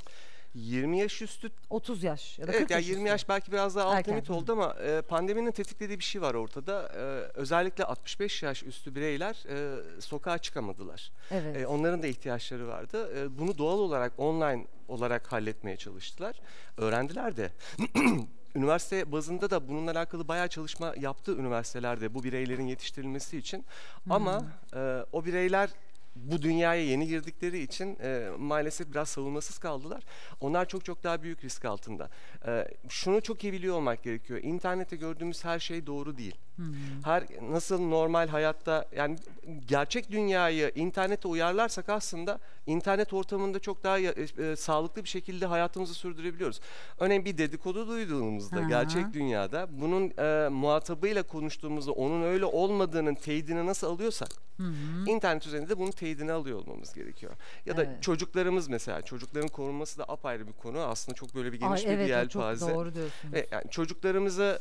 yirmi yaş üstü. otuz yaş ya da Evet, kırk yani yaş yirmi üstü. yaş belki biraz daha alt Erken, limit hı. oldu ama e, pandeminin tetiklediği bir şey var ortada. E, özellikle altmış beş yaş üstü bireyler e, sokağa çıkamadılar. Evet. E, onların da ihtiyaçları vardı. E, bunu doğal olarak online olarak halletmeye çalıştılar. Öğrendiler de. Üniversite bazında da bununla alakalı bayağı çalışma yaptı üniversitelerde bu bireylerin yetiştirilmesi için. Ama e, o bireyler bu dünyaya yeni girdikleri için e, maalesef biraz savunmasız kaldılar. Onlar çok çok daha büyük risk altında. E, şunu çok iyi biliyor olmak gerekiyor. İnternette gördüğümüz her şey doğru değil. Her nasıl normal hayatta, yani gerçek dünyayı internete uyarlarsak aslında internet ortamında çok daha e, e, sağlıklı bir şekilde hayatımızı sürdürebiliyoruz. Örneğin bir dedikodu duyduğumuzda Hı hı. gerçek dünyada bunun e, muhatabıyla konuştuğumuzda onun öyle olmadığının teyidini nasıl alıyorsak internet üzerinde de bunun teyidini alıyor olmamız gerekiyor. Ya da Evet. çocuklarımız, mesela çocukların korunması da apayrı bir konu. Aslında çok böyle bir Ay, geniş bir evet, o çok yelpaze. doğru diyorsunuz. Ve yani çocuklarımızı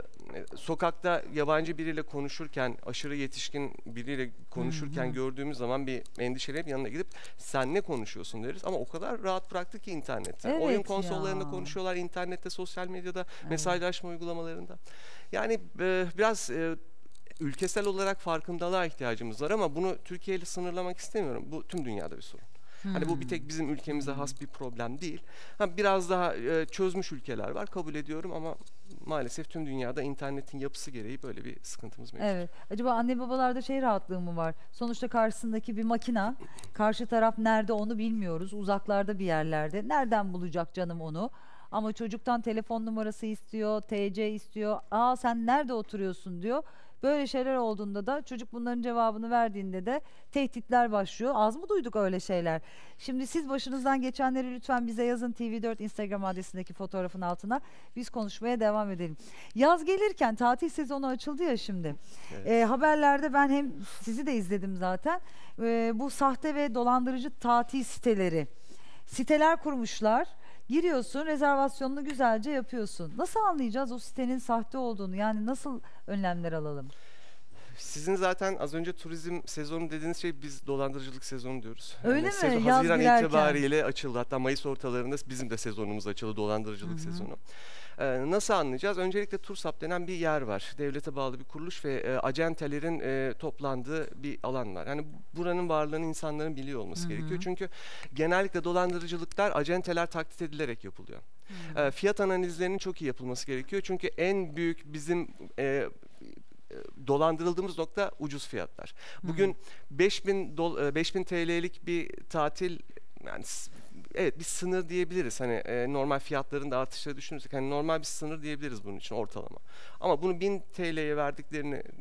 e, sokakta yabancı biriyle konuşurken, aşırı yetişkin biriyle konuşurken gördüğümüz zaman bir endişelenip yanına gidip sen ne konuşuyorsun deriz. Ama o kadar rahat bıraktı ki internette. Evet Oyun konsollarında ya. konuşuyorlar, internette, sosyal medyada, mesajlaşma uygulamalarında. Yani e, biraz e, ülkesel olarak farkındalığa ihtiyacımız var ama bunu Türkiye ile sınırlamak istemiyorum. Bu tüm dünyada bir sorun. Hani bu bir tek bizim ülkemize has bir problem değil. Ha, biraz daha e, çözmüş ülkeler var, kabul ediyorum ama maalesef tüm dünyada internetin yapısı gereği böyle bir sıkıntımız mevcut. Evet. Acaba anne babalarda şey rahatlığı mı var? Sonuçta karşısındaki bir makina. Karşı taraf nerede onu bilmiyoruz. Uzaklarda bir yerlerde. Nereden bulacak canım onu? Ama çocuktan telefon numarası istiyor, T C istiyor. Aa sen nerede oturuyorsun diyor. Böyle şeyler olduğunda da çocuk bunların cevabını verdiğinde de tehditler başlıyor. Az mı duyduk öyle şeyler? Şimdi siz başınızdan geçenleri lütfen bize yazın, T V dört Instagram adresindeki fotoğrafın altına. Biz konuşmaya devam edelim. Yaz gelirken tatil sezonu açıldı ya şimdi. Evet. Ee, haberlerde ben hem sizi de izledim zaten. Ee, bu sahte ve dolandırıcı tatil siteleri. Siteler kurmuşlar. Giriyorsun, rezervasyonunu güzelce yapıyorsun. Nasıl anlayacağız o sitenin sahte olduğunu? Yani nasıl önlemler alalım? Sizin zaten az önce turizm sezonu dediğiniz şey, biz dolandırıcılık sezonu diyoruz. Öyle mi? sezon- Yaz Haziran girerken. itibariyle açıldı. Hatta Mayıs ortalarında bizim de sezonumuz açıldı, dolandırıcılık sezonu. Ee, nasıl anlayacağız? Öncelikle TURSAP denen bir yer var. Devlete bağlı bir kuruluş ve e, acentelerin e, toplandığı bir alan var. Yani buranın varlığını insanların biliyor olması gerekiyor. Çünkü genellikle dolandırıcılıklar acenteler taklit edilerek yapılıyor. E, fiyat analizlerinin çok iyi yapılması gerekiyor. Çünkü en büyük bizim e, dolandırıldığımız nokta ucuz fiyatlar. Bugün beş bin T L'lik bir tatil, yani evet bir sınır diyebiliriz. Hani e, normal fiyatların da artışları düşünürsek hani normal bir sınır diyebiliriz bunun için ortalama. Ama bunu bin T L'ye verdiklerini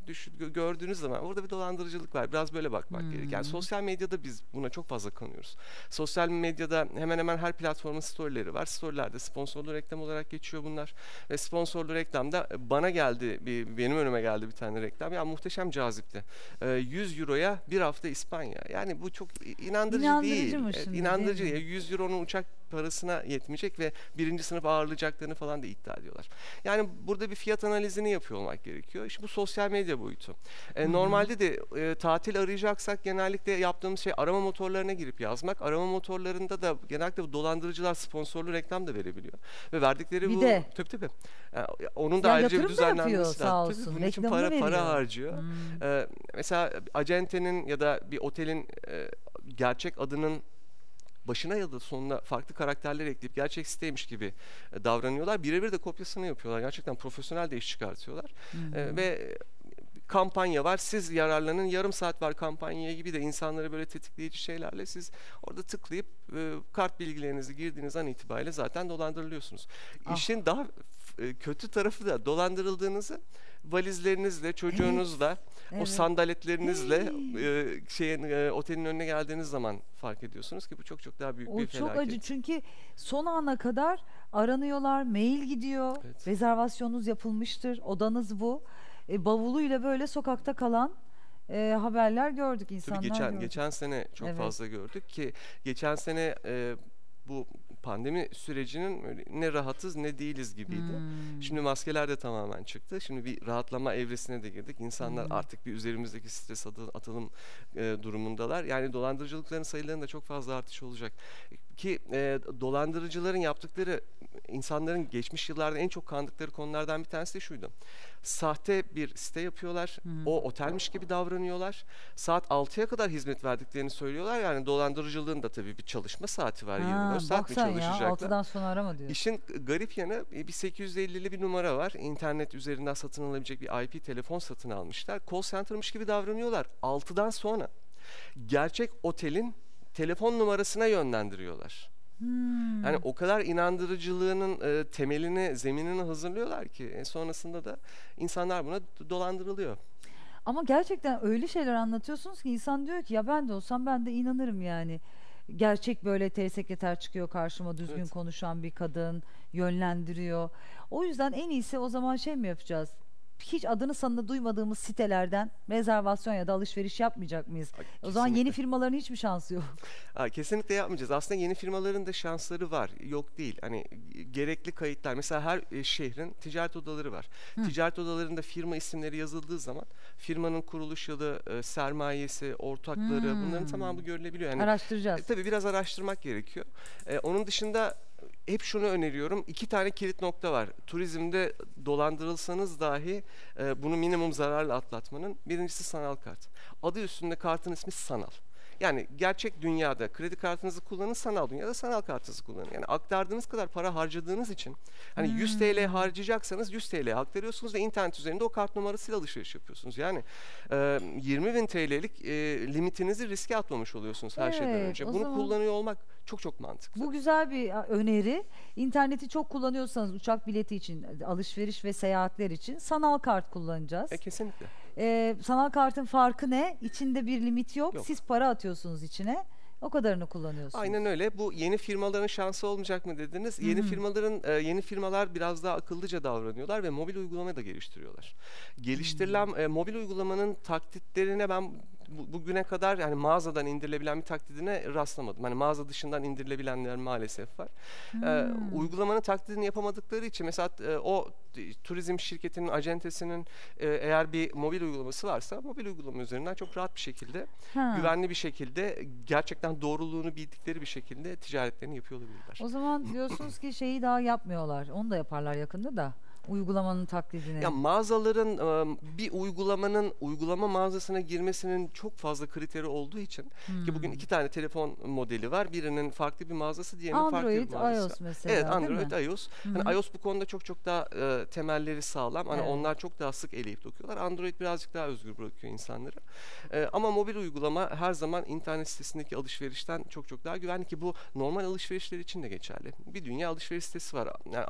düş, gö- gördüğünüz zaman orada bir dolandırıcılık var. Biraz böyle bakmak Hmm. gerekiyor. Yani sosyal medyada biz buna çok fazla kanıyoruz. Sosyal medyada hemen hemen her platformun storyleri var. Storylerde sponsorlu reklam olarak geçiyor bunlar. Ve sponsorlu reklamda bana geldi, bir, benim önüme geldi bir tane reklam. Ya muhteşem cazipti. Ee, yüz euroya bir hafta İspanya. Yani bu çok inandırıcı, İnandırıcı değil. mı Evet, şimdi, inandırıcı. değil mi? Ya yüz euronun uçak parasına yetmeyecek ve birinci sınıf ağırlayacaklarını falan da iddia ediyorlar. Yani burada bir fiyat analizini yapıyor olmak gerekiyor. İşte bu sosyal medya boyutu. E, normalde de e, tatil arayacaksak genellikle yaptığımız şey arama motorlarına girip yazmak. Arama motorlarında da genellikle bu dolandırıcılar sponsorlu reklam da verebiliyor. Ve verdikleri Bir bu de. tabii tabii. Yani onun da Ya ayrıca bir yatırım da yapıyor, düzenlenmesi sağ lazım. Tabii olsun. bunun için Reklamını para para veriyor. harcıyor. Hmm. E, mesela acentenin ya da bir otelin e, gerçek adının başına ya da sonuna farklı karakterler ekleyip gerçek siteymiş gibi e, davranıyorlar. Birebir de kopyasını yapıyorlar. Gerçekten profesyonel de iş çıkartıyorlar. E, ve kampanya var. Siz yararlanın. Yarım saat var kampanyaya gibi de insanları böyle tetikleyici şeylerle siz orada tıklayıp e, kart bilgilerinizi girdiğiniz an itibariyle zaten dolandırılıyorsunuz. Ah. İşin daha e, kötü tarafı da dolandırıldığınızı valizlerinizle, çocuğunuzla, o Evet. sandaletlerinizle e, şeyin e, otelin önüne geldiğiniz zaman fark ediyorsunuz ki bu çok çok daha büyük O bir çok felaket. acı çünkü son ana kadar aranıyorlar, mail gidiyor, Evet. rezervasyonunuz yapılmıştır, odanız bu. E, bavuluyla böyle sokakta kalan e, haberler gördük, insanlar Tabii geçen gördük. geçen sene çok Evet. fazla gördük ki geçen sene e, bu pandemi sürecinin öyle ne rahatız ne değiliz gibiydi. Hmm. Şimdi maskeler de tamamen çıktı. Şimdi bir rahatlama evresine de girdik. İnsanlar Hmm. artık bir üzerimizdeki stres atı- atalım e, durumundalar. Yani dolandırıcılıkların sayılarında çok fazla artış olacak. Ki e, dolandırıcıların yaptıkları, insanların geçmiş yıllarda en çok kandıkları konulardan bir tanesi de şuydu. Sahte bir site yapıyorlar. Hmm. O otelmiş gibi davranıyorlar. Saat altıya kadar hizmet verdiklerini söylüyorlar. Yani dolandırıcılığın da tabii bir çalışma saati var. Ha, yirmi dört saat bak mi sen ya, çalışacaklar? altıdan sonra arama diyor. İşin garip yanı e, bir sekiz yüz ellili bir numara var. İnternet üzerinden satın alabilecek bir I P telefon satın almışlar. Call center'mış gibi davranıyorlar. altıdan sonra gerçek otelin telefon numarasına yönlendiriyorlar. Hmm. Yani o kadar inandırıcılığının e, temelini, zeminini hazırlıyorlar ki e, sonrasında da insanlar buna d- dolandırılıyor. Ama gerçekten öyle şeyler anlatıyorsunuz ki insan diyor ki ya ben de olsam ben de inanırım yani. Gerçek böyle telesekreter çıkıyor karşıma, düzgün Evet. konuşan bir kadın yönlendiriyor. O yüzden en iyisi o zaman şey mi yapacağız? Hiç adını sanını duymadığımız sitelerden rezervasyon ya da alışveriş yapmayacak mıyız? Ha, O zaman yeni kesinlikle. firmaların hiçbir şansı yok. Ha, kesinlikle yapmayacağız. Aslında yeni firmaların da şansları var. Yok değil. Hani e, gerekli kayıtlar. Mesela her e, şehrin ticaret odaları var. Ticaret odalarında firma isimleri yazıldığı zaman firmanın kuruluş yılı, e, sermayesi, ortakları bunların Hmm. tamamı görülebiliyor. Yani Araştıracağız. E, tabii biraz araştırmak gerekiyor. E, onun dışında hep şunu öneriyorum. İki tane kilit nokta var. Turizmde dolandırılsanız dahi e, bunu minimum zararla atlatmanın. Birincisi sanal kart. Adı üstünde kartın ismi sanal. Yani gerçek dünyada kredi kartınızı kullanın, sanal dünyada sanal kartınızı kullanın. Yani aktardığınız kadar para harcadığınız için hani yüz T L harcayacaksanız yüz T L aktarıyorsunuz ve internet üzerinde o kart numarasıyla alışveriş yapıyorsunuz. Yani e, yirmi bin T L'lik e, limitinizi riske atmamış oluyorsunuz her şeyden Evet, önce. o Bunu zaman- kullanıyor olmak çok çok mantıklı. Bu güzel bir a, öneri. İnterneti çok kullanıyorsanız uçak bileti için, alışveriş ve seyahatler için sanal kart kullanacağız. E, kesinlikle. Ee, sanal kartın farkı ne? İçinde bir limit yok. Yok. Siz para atıyorsunuz içine. O kadarını kullanıyorsunuz. Aynen öyle. Bu yeni firmaların şansı olmayacak mı dediniz? Yeni firmaların e, yeni firmalar biraz daha akıllıca davranıyorlar ve mobil uygulama da geliştiriyorlar. Geliştirilen e, mobil uygulamanın taklitlerine ben bu- bugüne kadar yani mağazadan indirilebilen bir taklidine rastlamadım. Hani mağaza dışından indirilebilenler maalesef var. E, uygulamanın taklidini yapamadıkları için mesela e, o t- turizm şirketinin, acentesinin e, eğer bir mobil uygulaması varsa mobil uygulama üzerinden çok rahat bir şekilde, Ha. güvenli bir şekilde, gerçekten doğruluğunu bildikleri bir şekilde ticaretlerini yapıyor olabilirler. O zaman diyorsunuz ki şeyi daha yapmıyorlar. Onu da yaparlar yakında da. Uygulamanın taklidini. Ya mağazaların e, bir uygulamanın uygulama mağazasına girmesinin çok fazla kriteri olduğu için ki bugün iki tane telefon modeli var. Birinin farklı bir mağazası, diğerinin farklı bir Android, mağazası. iOS mesela, Evet, değil Android, mi? iOS. Hani iOS bu konuda çok çok daha e, temelleri sağlam. Hani Evet. onlar çok daha sık eleyip dokuyorlar. Android birazcık daha özgür bırakıyor insanları. E, ama mobil uygulama her zaman internet sitesindeki alışverişten çok çok daha güvenli ki bu normal alışverişler için de geçerli. Bir dünya alışveriş sitesi var. Yani artık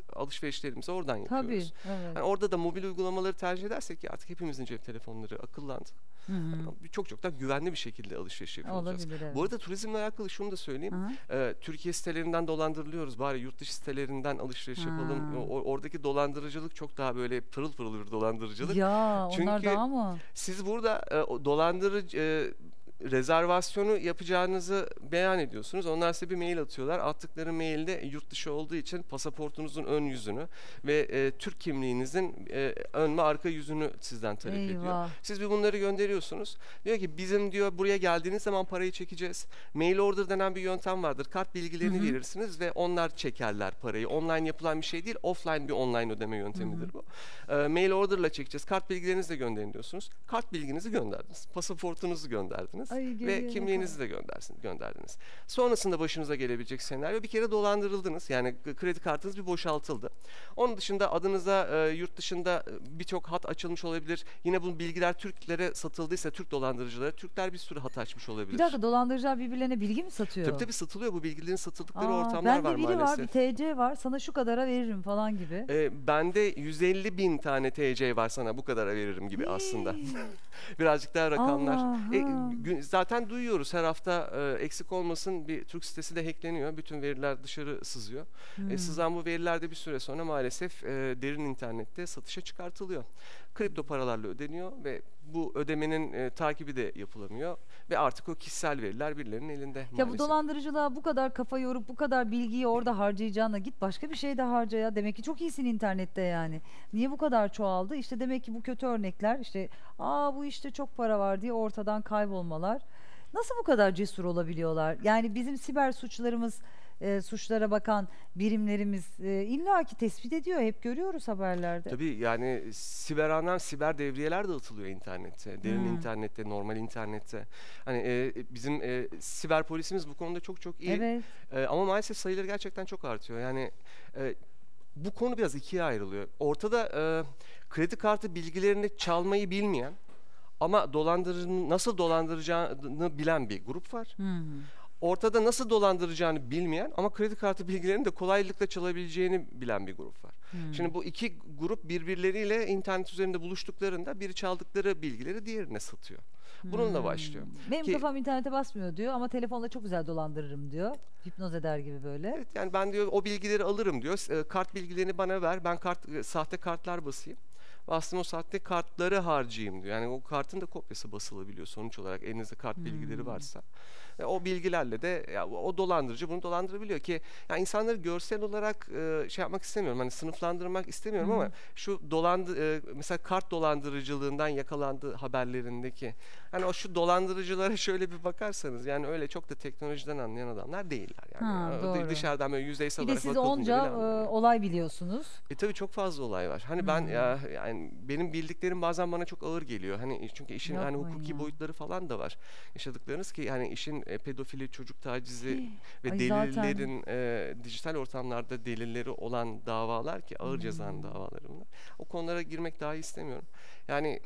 alışverişlerimizi oradan Tabii, yapıyoruz. evet. Yani orada da mobil uygulamaları tercih edersek ki artık hepimizin cep telefonları akıllandı. Hı hı. Çok çok daha güvenli bir şekilde alışveriş yapıyor olacağız. Olabilir, evet. Bu arada turizmle alakalı şunu da söyleyeyim. Hı. Ee, Türkiye sitelerinden dolandırılıyoruz. Bari yurt dışı sitelerinden alışveriş yapalım. Ha. O- oradaki dolandırıcılık çok daha böyle pırıl pırıl bir dolandırıcılık. Ya onlar Çünkü daha mı? siz burada e, o dolandırıcı e, rezervasyonu yapacağınızı beyan ediyorsunuz. Onlar size bir mail atıyorlar. Attıkları mailde yurt dışı olduğu için pasaportunuzun ön yüzünü ve e, Türk kimliğinizin e, ön ve arka yüzünü sizden talep ediyor. Eyvah. Siz bir bunları gönderiyorsunuz. Diyor ki bizim diyor buraya geldiğiniz zaman parayı çekeceğiz. Mail order denen bir yöntem vardır. Kart bilgilerini Hı hı. verirsiniz ve onlar çekerler parayı. Online yapılan bir şey değil. Offline bir online ödeme yöntemidir bu. E, mail order'la çekeceğiz. Kart bilgilerinizi de gönderin diyorsunuz. Kart bilginizi gönderdiniz. Pasaportunuzu gönderdiniz. Ay, Ve geliyor kimliğinizi de göndersin, gönderdiniz. Sonrasında başınıza gelebilecek senaryo bir kere dolandırıldınız. Yani k- kredi kartınız bir boşaltıldı. Onun dışında adınıza e, yurt dışında e, birçok hat açılmış olabilir. Yine bu bilgiler Türklere satıldıysa Türk dolandırıcılara Türkler bir sürü hat açmış olabilir. Bir dakika, dolandırıcılar birbirlerine bilgi mi satıyor? Tabii tabii satılıyor, bu bilgilerin satıldıkları Aa, ortamlar bende var biri var, bir maalesef. T C var, sana şu kadara veririm falan gibi. E, bende yüz elli bin tane T C var, sana bu kadara veririm gibi aslında. Birazcık daha rakamlar. Allah, E, ha. gün- zaten duyuyoruz her hafta, e, eksik olmasın bir Türk sitesi de hackleniyor. Bütün veriler dışarı sızıyor. Hmm. E, sızan bu veriler de bir süre sonra maalesef e, derin internette satışa çıkartılıyor. Kripto paralarla ödeniyor ve bu ödemenin e, takibi de yapılamıyor. Ve artık o kişisel veriler birilerinin elinde Ya bu maalesef. dolandırıcılığa bu kadar kafa yorup bu kadar bilgiyi orada harcayacağına git başka bir şey de harca ya. Demek ki çok iyisin internette yani. Niye bu kadar çoğaldı? İşte demek ki bu kötü örnekler, işte aa bu işte çok para var diye ortadan kaybolmalar. Nasıl bu kadar cesur olabiliyorlar? Yani bizim siber suçlarımız, e, suçlara bakan birimlerimiz e, illaki tespit ediyor. Hep görüyoruz haberlerde. Tabii yani siber anlam, siber devriyeler de atılıyor internette. Derin Hmm. internette, normal internette. Hani e, bizim e, siber polisimiz bu konuda çok çok iyi. Evet. E, ama maalesef sayıları gerçekten çok artıyor. Yani e, bu konu biraz ikiye ayrılıyor. Ortada e, kredi kartı bilgilerini çalmayı bilmeyen ama dolandırıcının nasıl dolandıracağını bilen bir grup var. Hı hı. Ortada nasıl dolandıracağını bilmeyen ama kredi kartı bilgilerini de kolaylıkla çalabileceğini bilen bir grup var. Hmm. Şimdi bu iki grup birbirleriyle internet üzerinde buluştuklarında biri çaldıkları bilgileri diğerine satıyor. Bununla başlıyor. Benim Ki- kafam internete basmıyor diyor ama telefonla çok güzel dolandırırım diyor. Hipnoz eder gibi böyle. Evet, yani ben diyor o bilgileri alırım diyor. S- e, Kart bilgilerini bana ver. Ben kart e, sahte kartlar basayım. Ve aslında o sahte kartları harcayayım diyor. Yani o kartın da kopyası basılabiliyor sonuç olarak elinizde kart bilgileri varsa. Ve o bilgilerle de ya, o dolandırıcı bunu dolandırabiliyor ki yani insanları görsel olarak e, şey yapmak istemiyorum. Hani sınıflandırmak istemiyorum ama şu dolandı e, mesela kart dolandırıcılığından yakalandığı haberlerindeki hani o şu dolandırıcılara şöyle bir bakarsanız yani öyle çok da teknolojiden anlayan adamlar değiller yani. Ha, E, doğru. Dışarıdan böyle yüzeysel Bir de olarak siz bakıldığında onca bile e, anlıyor. olay biliyorsunuz. E tabii çok fazla olay var. Hani ben ya yani benim bildiklerim bazen bana çok ağır geliyor. Hani çünkü işin hani Yapmayın hukuki ya. boyutları falan da var. Yaşadıklarınız ki hani işin e, pedofili, çocuk tacizi ve Ay delillerin e, dijital ortamlarda delilleri olan davalar ki ağır cezanın davaları bunlar. O konulara girmek dahi istemiyorum. Yani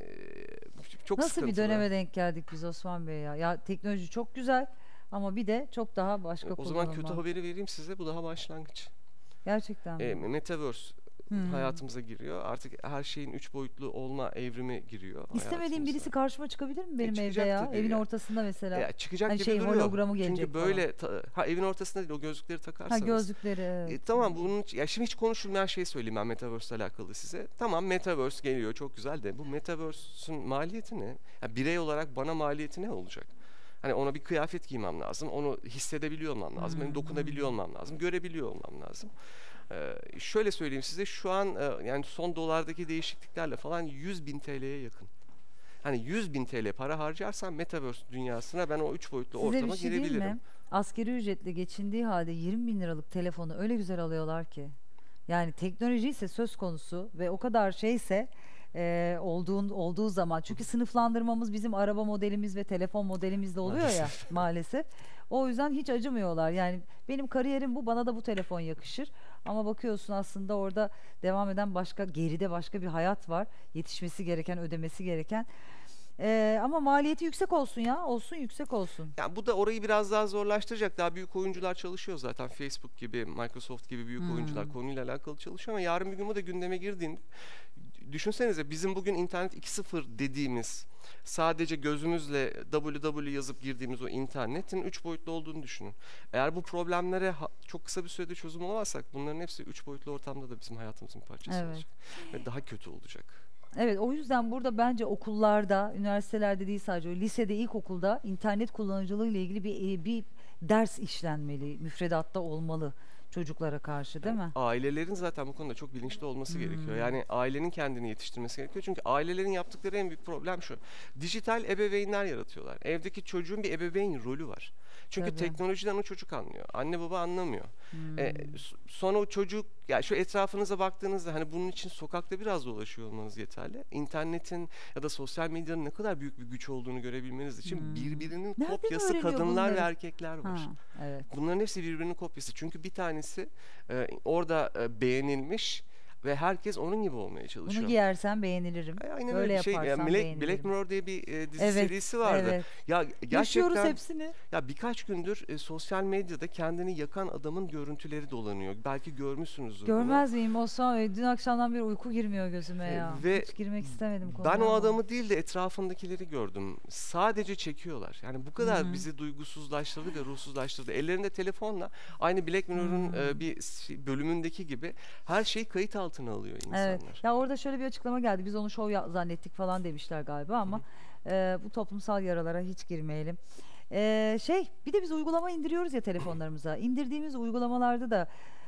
e, çok Nasıl bir sıkıntılı. döneme denk geldik biz Osman Bey ya? Ya teknoloji çok güzel ama bir de çok daha başka O zaman kötü kullanılma. haberi vereyim size. Bu daha başlangıç. Gerçekten mi? E, Metaverse Hmm. hayatımıza giriyor. Artık her şeyin üç boyutlu olma evrimi giriyor. İstemediğim hayatımıza. birisi karşıma çıkabilir mi benim evde çıkacak ya? tabii Evin ya. ortasında mesela. Ya çıkacak Hani gibi şey, duruyor. hologramı gelecek Çünkü böyle ta- ha evin ortasında değil o gözlükleri Ha, takarsanız. gözlükleri, evet. E, tamam bunun için- ya şimdi hiç konuşulmayan şey söyleyeyim ben Metaverse ile alakalı size. Tamam Metaverse geliyor çok güzel de bu Metaverse'ün maliyeti ne? Ya birey olarak bana maliyeti ne olacak? Hani ona bir kıyafet giymem lazım, onu hissedebiliyor olmam lazım, benim dokunabiliyor olmam lazım, görebiliyor olmam lazım. Ee, şöyle söyleyeyim size şu an e, yani son dolardaki değişikliklerle falan yüz bin T L'ye yakın. Hani yüz bin T L para harcarsam Metaverse dünyasına ben o üç boyutlu Size ortama bir şey değil girebilirim. mi? Asgari ücretle geçindiği halde yirmi bin liralık telefonu öyle güzel alıyorlar ki. Yani teknoloji ise söz konusu ve o kadar şeyse e, olduğun, olduğu zaman. Çünkü sınıflandırmamız bizim araba modelimiz ve telefon modelimizde oluyor ya maalesef. O yüzden hiç acımıyorlar. Yani benim kariyerim bu, bana da bu telefon yakışır. Ama bakıyorsun aslında orada devam eden başka, geride başka bir hayat var. Yetişmesi gereken, ödemesi gereken. Ee, ama maliyeti yüksek olsun ya. Olsun, yüksek olsun. Yani bu da orayı biraz daha zorlaştıracak. Daha büyük oyuncular çalışıyor zaten. Facebook gibi, Microsoft gibi büyük Hmm. oyuncular konuyla alakalı çalışıyor ama yarın bir gün bu da gündeme girdiğinde düşünsenize bizim bugün internet iki nokta sıfır dediğimiz sadece gözümüzle double-u double-u double-u yazıp girdiğimiz o internetin üç boyutlu olduğunu düşünün. Eğer bu problemlere ha- çok kısa bir sürede çözüm bulamazsak bunların hepsi üç boyutlu ortamda da bizim hayatımızın bir parçası Evet. olacak. Ve daha kötü olacak. Evet, o yüzden burada bence okullarda, üniversitelerde değil sadece, o lisede, ilkokulda internet kullanıcılığı ile ilgili bir bir ders işlenmeli, müfredatta olmalı çocuklara karşı, değil mi? Ailelerin zaten bu konuda çok bilinçli olması gerekiyor. Yani ailenin kendini yetiştirmesi gerekiyor. Çünkü ailelerin yaptıkları en büyük problem şu. Dijital ebeveynler yaratıyorlar. Evdeki çocuğun bir ebeveyn rolü var. Çünkü Tabii. teknolojiden o çocuk anlıyor. Anne baba anlamıyor. Hmm. E, s- sonra o çocuk, ya şu etrafınıza baktığınızda hani bunun için sokakta biraz dolaşıyor olmanız yeterli. İnternetin ya da sosyal medyanın ne kadar büyük bir güç olduğunu görebilmeniz için Hmm. birbirinin Nereden kopyası öğreniyor kadınlar bunları? ve erkekler var. Ha, evet. Bunların hepsi birbirinin kopyası. Çünkü bir tanesi e, orada e, beğenilmiş ve herkes onun gibi olmaya çalışıyor. Bunu giyersen beğenilirim. Ay, Aynen Böyle öyle şey. ya yaparsan Black, beğenilirim. Black Mirror diye bir e, dizi Evet, serisi vardı. evet. Ya Yaşıyoruz gerçekten hepsini. ya birkaç gündür e, sosyal medyada kendini yakan adamın görüntüleri dolanıyor. Belki görmüşsünüzdür bunu. Görmez miyim Osman Bey? Dün akşamdan beri uyku girmiyor gözüme E, ya. ve Hiç girmek istemedim Ben konuya o ama. adamı değil de etrafındakileri gördüm. Sadece çekiyorlar. Yani bu kadar Hı hı. bizi duygusuzlaştırdı ve ruhsuzlaştırdı. Ellerinde telefonla aynı Black Mirror'ın e, bir s- bölümündeki gibi her şeyi kayıt altına alıyor insanlar. Evet. Ya orada şöyle bir açıklama geldi. Biz onu şov ya- zannettik falan demişler galiba ama e, bu toplumsal yaralara hiç girmeyelim. E, şey, bir de biz uygulama indiriyoruz ya telefonlarımıza. İndirdiğimiz uygulamalarda da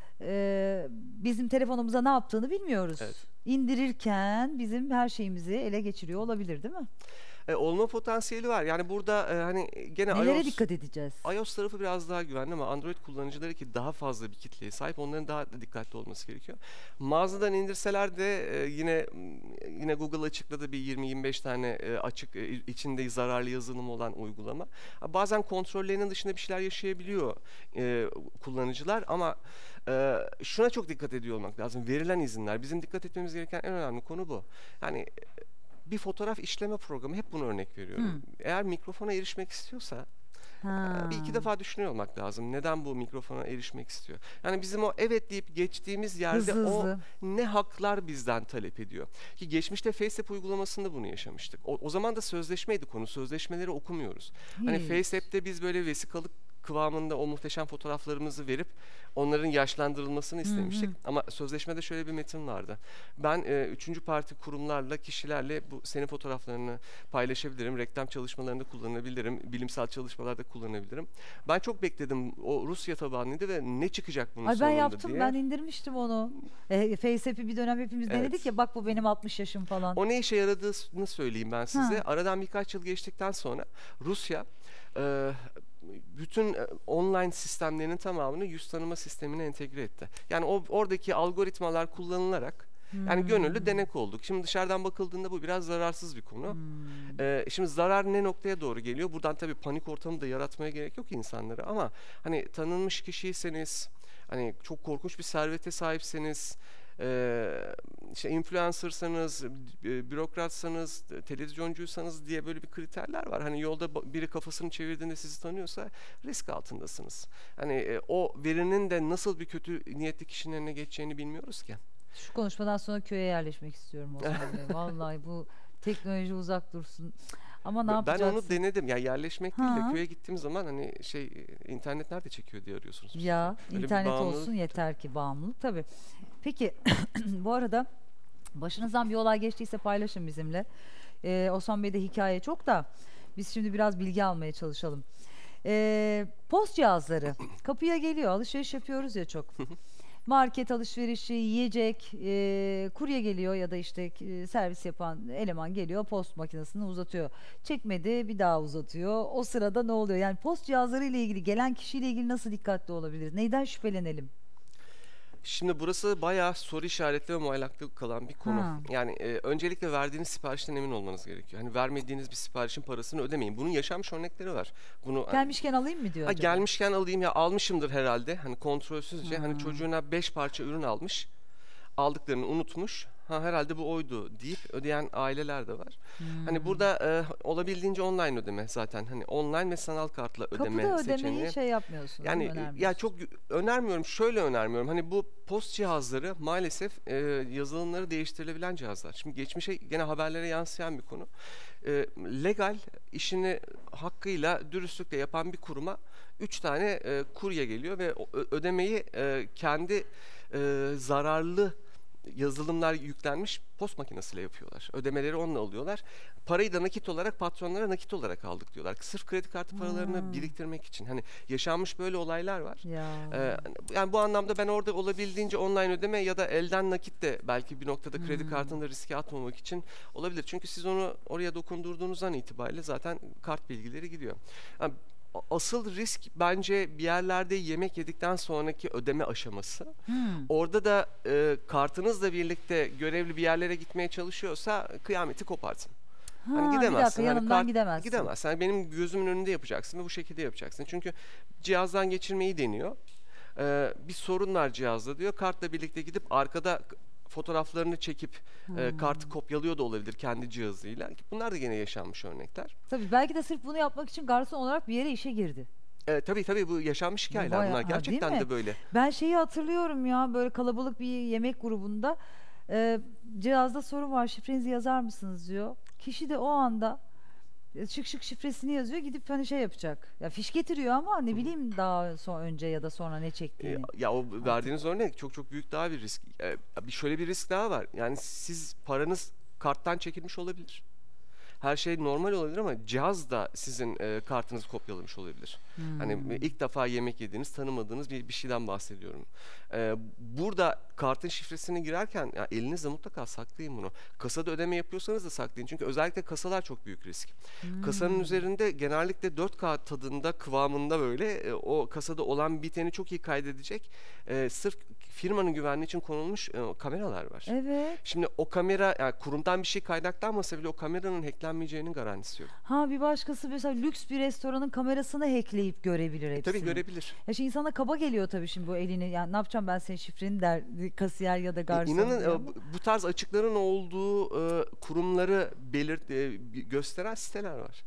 e, bizim telefonumuza ne yaptığını bilmiyoruz. Evet. İndirirken bizim her şeyimizi ele geçiriyor olabilir, değil mi? E, olma potansiyeli var. Yani burada e, hani gene Nelere iOS dikkat edeceğiz? iOS tarafı biraz daha güvenli ama Android kullanıcıları ki daha fazla bir kitleye sahip, onların daha da dikkatli olması gerekiyor. Mağazadan indirseler de e, yine yine Google açıkladı bir yirmi yirmi beş tane e, açık e, içinde zararlı yazılım olan uygulama. Ha, bazen kontrollerinin dışında bir şeyler yaşayabiliyor e, kullanıcılar ama e, şuna çok dikkat ediyor olmak lazım. Verilen izinler. Bizim dikkat etmemiz gereken en önemli konu bu. Yani bir fotoğraf işleme programı, hep bunu örnek veriyorum. Hmm. Eğer mikrofona erişmek istiyorsa Ha. bir iki defa düşünüyor olmak lazım. Neden bu mikrofona erişmek istiyor? Yani bizim o evet deyip geçtiğimiz yerde Hızlı o hızlı. ne haklar bizden talep ediyor? Ki geçmişte FaceApp uygulamasında bunu yaşamıştık. O, o zaman da sözleşmeydi konu. Sözleşmeleri okumuyoruz. Hani Hiç. FaceApp'te biz böyle vesikalık kıvamında o muhteşem fotoğraflarımızı verip onların yaşlandırılmasını istemiştik. Ama sözleşmede şöyle bir metin vardı. Ben e, üçüncü parti kurumlarla, kişilerle bu senin fotoğraflarını paylaşabilirim. Reklam çalışmalarında kullanabilirim. Bilimsel çalışmalarda kullanabilirim. Ben çok bekledim. O Rusya tabanlıydı ve ne çıkacak bunun Ay ben sonunda yaptım, diye. ben indirmiştim onu. E, FaceApp'i bir dönem hepimiz Evet. denedik ya, bak bu benim altmış yaşım falan. O ne işe yaradığını söyleyeyim ben size. Ha. Aradan birkaç yıl geçtikten sonra Rusya e, bütün e, online sistemlerinin tamamını yüz tanıma sistemine entegre etti. Yani o oradaki algoritmalar kullanılarak yani Hmm. gönüllü denek olduk. Şimdi dışarıdan bakıldığında bu biraz zararsız bir konu. Hmm. Ee, şimdi zarar ne noktaya doğru geliyor? Buradan tabii panik ortamı da yaratmaya gerek yok insanlara ama hani tanınmış kişiyseniz, hani çok korkunç bir servete sahipseniz, e, işte influencersanız, e, bürokratsanız, e, televizyoncuysanız diye böyle bir kriterler var. Hani yolda ba- biri kafasını çevirdiğinde sizi tanıyorsa risk altındasınız. Hani e, o verinin de nasıl bir kötü niyetli kişinin eline geçeceğini bilmiyoruz ki. Şu konuşmadan sonra köye yerleşmek istiyorum Osman Bey. Vallahi bu teknoloji uzak dursun. Ama ne Ben yapacaksın? onu denedim. Ya yerleşmek değil Ha. de köye gittiğim zaman hani şey e, internet nerede çekiyor diye arıyorsunuz. bu Ya sefer. Öyle bir internet bağımlılık- olsun yeter ki, bağımlılık tabii. Peki bu arada başınızdan bir olay geçtiyse paylaşın bizimle. Ee, Osman Bey'de hikaye çok da biz şimdi biraz bilgi almaya çalışalım. Ee, post cihazları kapıya geliyor, alışveriş yapıyoruz ya çok. Market alışverişi, yiyecek, e, kurye geliyor ya da işte e, servis yapan eleman geliyor, post makinesini uzatıyor. Çekmedi, bir daha uzatıyor. O sırada ne oluyor? Yani post cihazları ile ilgili, gelen kişiyle ilgili nasıl dikkatli olabiliriz? Neyden şüphelenelim? Şimdi burası bayağı soru işaretli ve muallaklık kalan bir konu. Ha. Yani e, öncelikle verdiğiniz siparişten emin olmanız gerekiyor. Hani vermediğiniz bir siparişin parasını ödemeyin. Bunun yaşanmış örnekleri var. Bunu Gelmişken alayım mı diyor ha, acaba? gelmişken alayım ya almışımdır herhalde. Hani kontrolsüzce Ha. hani çocuğuna beş parça ürün almış. Aldıklarını unutmuş. ha herhalde bu oydu deyip ödeyen aileler de var. Hmm. Hani burada e, olabildiğince online ödeme zaten. Hani online ve sanal kartla ödeme Kapıda ödemeyi seçeneği. şey yapmıyorsunuz. Yani değil mi? ya Önermiyorsunuz. çok önermiyorum. Şöyle önermiyorum. Hani bu post cihazları maalesef e, yazılımları değiştirilebilen cihazlar. Şimdi geçmişe gene haberlere yansıyan bir konu. E, legal işini hakkıyla dürüstlükle yapan bir kuruma üç tane e, kurye geliyor ve o, ö- ödemeyi e, kendi e, zararlı yazılımlar yüklenmiş post makinesiyle yapıyorlar. Ödemeleri onunla alıyorlar. Parayı da nakit olarak patronlara nakit olarak aldık diyorlar. Sırf kredi kartı paralarını Hmm. biriktirmek için. Hani yaşanmış böyle olaylar var. Ya. Ee, yani bu anlamda ben orada olabildiğince online ödeme ya da elden nakit de belki bir noktada kredi Hmm. kartını da riske atmamak için olabilir. Çünkü siz onu oraya dokundurduğunuz an itibariyle zaten kart bilgileri gidiyor. Yani a- asıl risk bence bir yerlerde yemek yedikten sonraki ödeme aşaması. Hmm. Orada da e, kartınızla birlikte görevli bir yerlere gitmeye çalışıyorsa kıyameti kopartın. Ha, Hani bir gidemezsin. dakika Hani yanımdan kart- gidemezsin. Gidemezsin. Hani benim gözümün önünde yapacaksın ve bu şekilde yapacaksın. Çünkü cihazdan geçirmeyi deniyor. Ee, bir sorun var cihazda diyor. Kartla birlikte gidip arkada k- fotoğraflarını çekip e, Hmm. kartı kopyalıyor da olabilir kendi cihazıyla. Bunlar da gene yaşanmış örnekler. Tabii belki de sırf bunu yapmak için garson olarak bir yere işe girdi. E, tabii tabii bu yaşanmış hikayeler bayağı- bunlar. ha, değil Gerçekten mi? de böyle. Ben şeyi hatırlıyorum ya, böyle kalabalık bir yemek grubunda e, cihazda sorun var, şifrenizi yazar mısınız diyor. Kişi de o anda e, şık şık şifresini yazıyor, gidip hani şey yapacak. Ya fiş getiriyor ama ne bileyim daha sonra önce ya da sonra ne E, çektiğini. ya o verdiğiniz örnek çok çok büyük daha bir risk. E, bir şöyle bir risk daha var. Yani siz paranız karttan çekilmiş olabilir. Her şey normal olabilir ama cihaz da sizin e, kartınızı kopyalamış olabilir. Hani Hmm. ilk defa yemek yediğiniz, tanımadığınız bir, bir şeyden bahsediyorum. E, burada kartın şifresini girerken ya elinizle mutlaka saklayın bunu. Kasada ödeme yapıyorsanız da saklayın. Çünkü özellikle kasalar çok büyük risk. Kasanın üzerinde genellikle dört K tadında, kıvamında böyle e, o kasada olan biteni çok iyi kaydedecek. E, sırf firmanın güvenliği için konulmuş e, kameralar var. Evet. Şimdi o kamera, yani kurumdan bir şey kaynaklanmasa bile o kameranın hacklenmeyeceğinin garantisi yok. Ha, bir başkası mesela lüks bir restoranın kamerasını hackleyip görebilir hepsini. Tabii görebilir. Ya şimdi insana kaba geliyor tabii şimdi bu elini. Yani ne yapacağım ben senin şifreni der kasiyer ya da garson. İnanın diyor e, ama. bu- bu tarz açıkların olduğu e, kurumları belirt e, gösteren siteler var.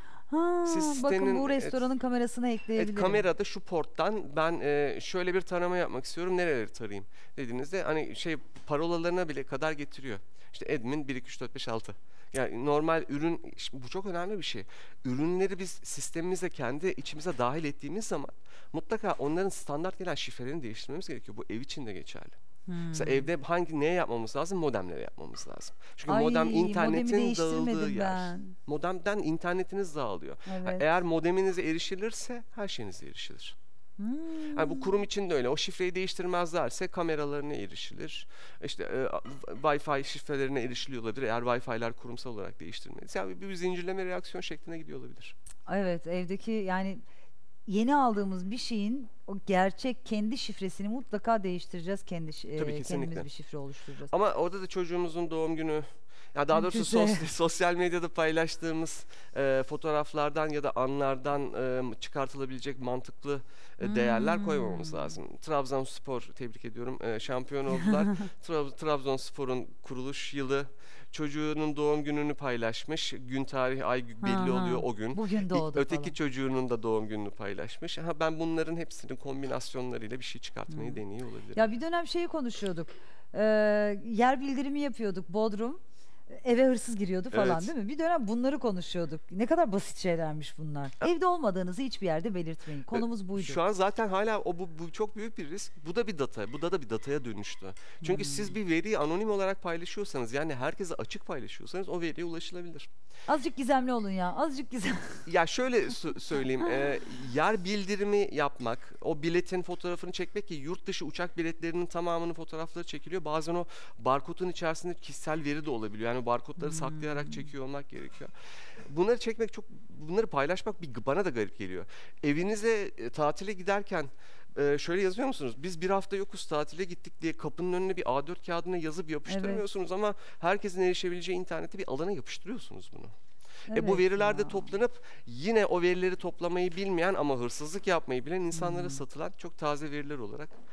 Ha, siz bakın sitenin- bu restoranın kamerasını Evet, ekleyebilirim. kamerada şu porttan ben e, şöyle bir tarama yapmak istiyorum, nereleri tarayayım dediğinizde hani şey parolalarına bile kadar getiriyor. İşte admin bir iki üç dört beş altı. Yani normal ürün, şimdi bu çok önemli bir şey. Ürünleri biz sistemimize kendi içimize dahil ettiğimiz zaman mutlaka onların standart gelen şifrelerini değiştirmemiz gerekiyor. Bu ev için de geçerli. Hmm. Mesela evde hangi neye yapmamız lazım? Modemlere yapmamız lazım. Çünkü Ay, modem modemi internetin değiştirmedim dağıldığı yer. ben. Modemden internetiniz dağılıyor. Evet. Eğer modeminize erişilirse her şeyinize erişilir. Hmm. Yani bu kurum için de öyle. O şifreyi değiştirmezlerse kameralarına erişilir. İşte e, Wi-Fi şifrelerine erişiliyor olabilir. Eğer Wi-Fi'ler kurumsal olarak değiştirmeliyiz. Yani bir, bir zincirleme reaksiyon şeklinde gidiyor olabilir. Evet, evdeki yani yeni aldığımız bir şeyin o gerçek kendi şifresini mutlaka değiştireceğiz. Kendi şi- e, Tabii, kendimiz kesinlikle. bir şifre oluşturacağız. Ama orada da çocuğumuzun doğum günü, ya daha doğrusu Mümkünse. sos- sosyal medyada paylaştığımız e, fotoğraflardan ya da anlardan e, çıkartılabilecek mantıklı e, değerler koymamamız Hmm. lazım. Trabzonspor, tebrik ediyorum, e, şampiyon oldular. Tra- Trabzonspor'un kuruluş yılı, çocuğunun doğum gününü paylaşmış. Gün, tarih, ay belli Ha, ha. oluyor o gün. Bugün İ- doğdu Öteki falan. çocuğunun da doğum gününü paylaşmış. Ha, ben bunların hepsinin kombinasyonlarıyla bir şey çıkartmayı Hmm. deniyor olabilirim. Ya bir dönem şeyi konuşuyorduk. Ee, yer bildirimi yapıyorduk. Bodrum eve hırsız giriyordu falan, Evet. değil mi? Bir dönem bunları konuşuyorduk. Ne kadar basit şeylermiş bunlar. Evde olmadığınızı hiçbir yerde belirtmeyin. Konumuz buydu. Şu an zaten hala o bu, bu çok büyük bir risk. Bu da bir data. Bu da da bir dataya dönüştü. Çünkü Hmm. siz bir veriyi anonim olarak paylaşıyorsanız, yani herkese açık paylaşıyorsanız o veriye ulaşılabilir. Azıcık gizemli olun ya. Azıcık gizem. Ya şöyle sö- söyleyeyim. e, yer bildirimi yapmak, o biletin fotoğrafını çekmek, ki yurt dışı uçak biletlerinin tamamının fotoğrafları çekiliyor. Bazen o barkodun içerisinde kişisel veri de olabiliyor. Yani barkodları saklayarak çekiyor olmak gerekiyor. Bunları çekmek çok, bunları paylaşmak bir, bana da garip geliyor. Evinize e, tatile giderken e, şöyle yazıyor musunuz? Biz bir hafta yokuz, tatile gittik diye kapının önüne bir A dört kağıdına yazıp yapıştırmıyorsunuz ama herkesin erişebileceği internete bir alana yapıştırıyorsunuz bunu. E bu Evet veriler de ya. toplanıp yine o verileri toplamayı bilmeyen ama hırsızlık yapmayı bilen insanlara Hmm. satılan çok taze veriler olarak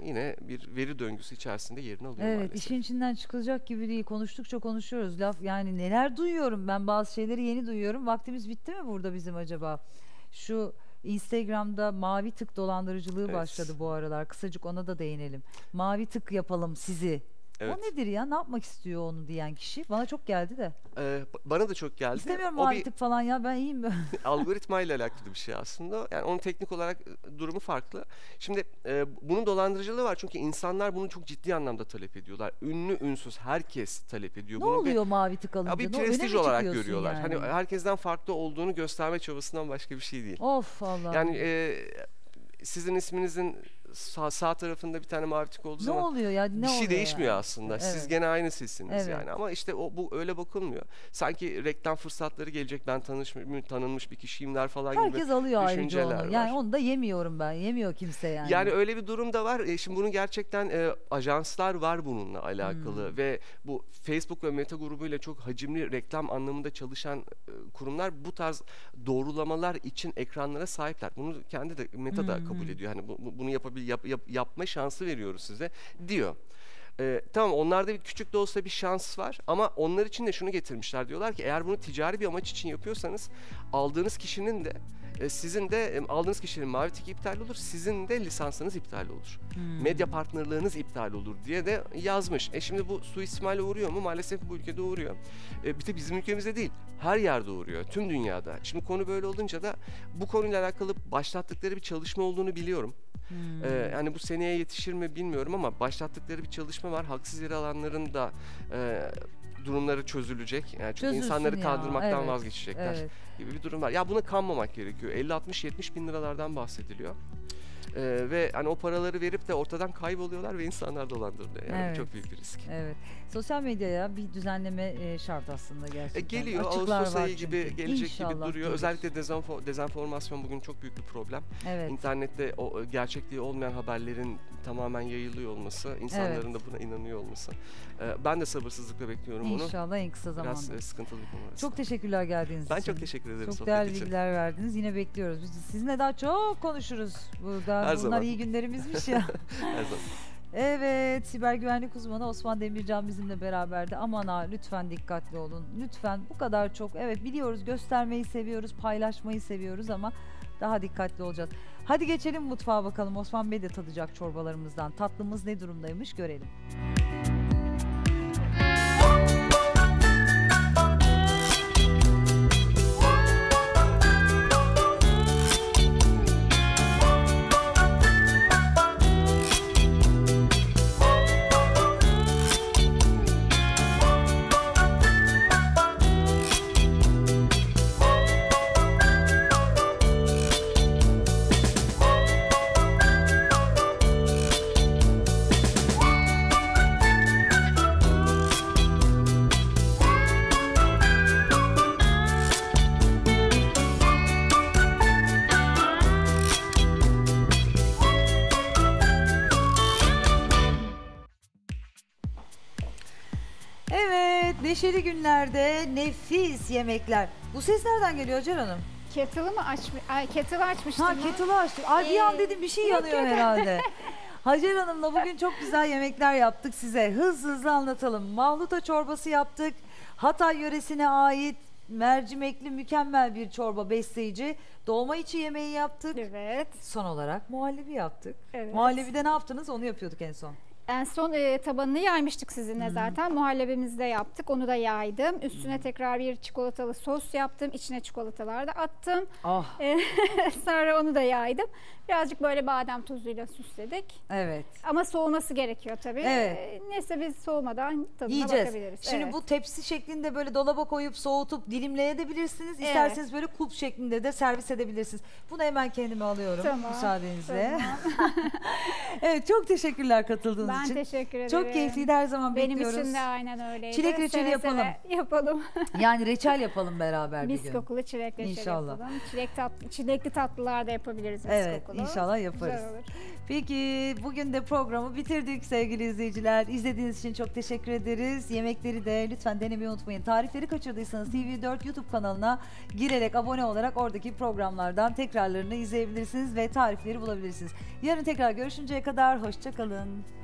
yine bir veri döngüsü içerisinde yerini alıyor Evet, maalesef. işin içinden çıkılacak gibi değil. Konuştukça konuşuyoruz. Laf yani neler duyuyorum ben, bazı şeyleri yeni duyuyorum. Vaktimiz bitti mi burada bizim acaba? Şu Instagram'da mavi tık dolandırıcılığı Evet. başladı bu aralar. Kısacık ona da değinelim. Mavi tık yapalım sizi. Evet. O nedir ya? Ne yapmak istiyor onu diyen kişi? Bana çok geldi de. Ee, bana da çok geldi. İstemiyorum O mavi bir tık falan ya, ben iyiyim böyle. algoritma ile alakalı bir şey aslında. Yani onun teknik olarak e, durumu farklı. Şimdi e, bunun dolandırıcılığı var çünkü insanlar bunu çok ciddi anlamda talep ediyorlar. Ünlü ünsüz herkes talep ediyor Ne bunu. ve- oluyor mavi tık alınca? Ya bir Ne- öne mi prestij olarak çıkıyorsun görüyorlar. yani? Hani herkesten farklı olduğunu gösterme çabasından başka bir şey değil. Of Allah. Yani e, sizin isminizin sağ, sağ tarafında bir tane mavi tık olduğu ne zaman oluyor ya? Ne bir şey oluyor değişmiyor yani? aslında. Evet. Siz gene aynı sizsiniz Evet. yani. Ama işte o bu öyle bakılmıyor. Sanki reklam fırsatları gelecek. Ben tanışmış, tanınmış bir kişiyimler falan gibi. Herkes alıyor ayrıca düşünceler onu. Yani var. onu da yemiyorum ben. Yemiyor kimse yani. Yani öyle bir durum da var. E, şimdi bunun gerçekten e, ajanslar var bununla alakalı Hmm. ve bu Facebook ve Meta grubuyla çok hacimli reklam anlamında çalışan e, kurumlar bu tarz doğrulamalar için ekranlara sahipler. Bunu kendi de Meta da Hmm, kabul hmm. ediyor. Hani bu, bu- bunu yapabil yap- yap- yapma şansı veriyoruz size diyor. Ee, tamam, onlarda bir küçük de olsa bir şans var ama onlar için de şunu getirmişler, diyorlar ki eğer bunu ticari bir amaç için yapıyorsanız aldığınız kişinin de e, sizin de e, aldığınız kişinin mavi tiki iptal olur, sizin de lisansınız iptal olur. Hmm. Medya partnerlığınız iptal olur diye de yazmış. E şimdi bu suistimale uğruyor mu? Maalesef bu ülkede uğruyor. E, bir de bizim ülkemizde değil, her yerde uğruyor, tüm dünyada. Şimdi konu böyle olunca da bu konuyla alakalı başlattıkları bir çalışma olduğunu biliyorum. Hmm. Ee, yani bu seneye yetişir mi bilmiyorum ama başlattıkları bir çalışma var. Haksız yere alanların da e, durumları çözülecek. Yani çünkü Çözülsün insanları ya, kandırmaktan evet, vazgeçecekler evet. gibi bir durum var. Ya buna kanmamak gerekiyor. elli altmış yetmiş bin liralardan bahsediliyor. Ee, ve hani o paraları verip de ortadan kayboluyorlar ve insanlar dolandırılıyor. Yani Evet. çok büyük bir risk. Evet. Sosyal medyaya bir düzenleme e, şart aslında E, gerçekten. geliyor. Açıklar Ağustos var ayı gibi çünkü. gelecek İnşallah gibi duruyor. gelir. Özellikle dezenfo- dezenformasyon bugün çok büyük bir problem. Evet. İnternette o gerçekliği olmayan haberlerin tamamen yayılıyor olması, insanların da buna inanıyor olması. Ee, ben de sabırsızlıkla bekliyorum onu. İnşallah en kısa zamanda. Biraz e, sıkıntılı bir konu arasında. Çok teşekkürler geldiğiniz Ben için. çok teşekkür ederim Çok sohbet değerli için. bilgiler verdiniz. Yine bekliyoruz. Biz sizinle daha çok konuşuruz burada. Her Bunlar zaman. iyi günlerimizmiş ya. Her zaman. Evet, siber güvenlik uzmanı Osman Demircan bizimle beraberdi. Aman ha, lütfen dikkatli olun. Lütfen, bu kadar çok. Evet, biliyoruz, göstermeyi seviyoruz, paylaşmayı seviyoruz ama daha dikkatli olacağız. Hadi geçelim mutfağa bakalım. Osman Bey de tadacak çorbalarımızdan. Tatlımız ne durumdaymış görelim. Evet, neşeli günlerde nefis yemekler. Bu ses nereden geliyor Hacer Hanım? Kettle'ı mı açmış? Ay, kettle'ı açmıştım. Ha, ya. kettle'ı açtım. Ay bir an Ee, dedim bir şey yok, yanıyor yok. herhalde. Hacer Hanım'la bugün çok güzel yemekler yaptık size. Hızlı hızlı anlatalım. Mahluta çorbası yaptık. Hatay yöresine ait mercimekli mükemmel bir çorba besleyici. Dolma içi yemeği yaptık. Evet. Son olarak muhallebi yaptık. Evet. Muhallebide ne yaptınız? Onu yapıyorduk en son. En son e, tabanını yaymıştık sizinle zaten. Muhallebimizi de yaptık. Onu da yaydım. Üstüne tekrar bir çikolatalı sos yaptım. İçine çikolatalar da attım. Ah, E, Sonra onu da yaydım. Birazcık böyle badem tuzuyla süsledik. evet. Ama soğuması gerekiyor tabii. Evet. E, Neyse biz soğumadan tadına Yiyeceğiz. bakabiliriz. Şimdi Evet. bu tepsi şeklinde böyle dolaba koyup soğutup dilimleyebilirsiniz. Evet. İsterseniz böyle kulp şeklinde de servis edebilirsiniz. Bunu hemen kendime alıyorum Tamam, müsaadenizle. tamam. Evet, çok teşekkürler katıldığınız Ben için. teşekkür ederim. Çok keyifliydi, her zaman Benim bekliyoruz. için de aynen öyleydi. Çilek reçeli Seve yapalım. seve yapalım. Yani reçel yapalım beraber bir Mis gün. kokulu çilek reçeli İnşallah. yapalım. Çilek tatlı, çilekli tatlılar da yapabiliriz mis Evet, kokulu. inşallah yaparız. Güzel olur. Peki bugün de programı bitirdik sevgili izleyiciler. İzlediğiniz için çok teşekkür ederiz. Yemekleri de lütfen denemeyi unutmayın. Tarifleri kaçırdıysanız T V dört YouTube kanalına girerek abone olarak oradaki programlardan tekrarlarını izleyebilirsiniz ve tarifleri bulabilirsiniz. Yarın tekrar görüşünceye kadar hoşça kalın.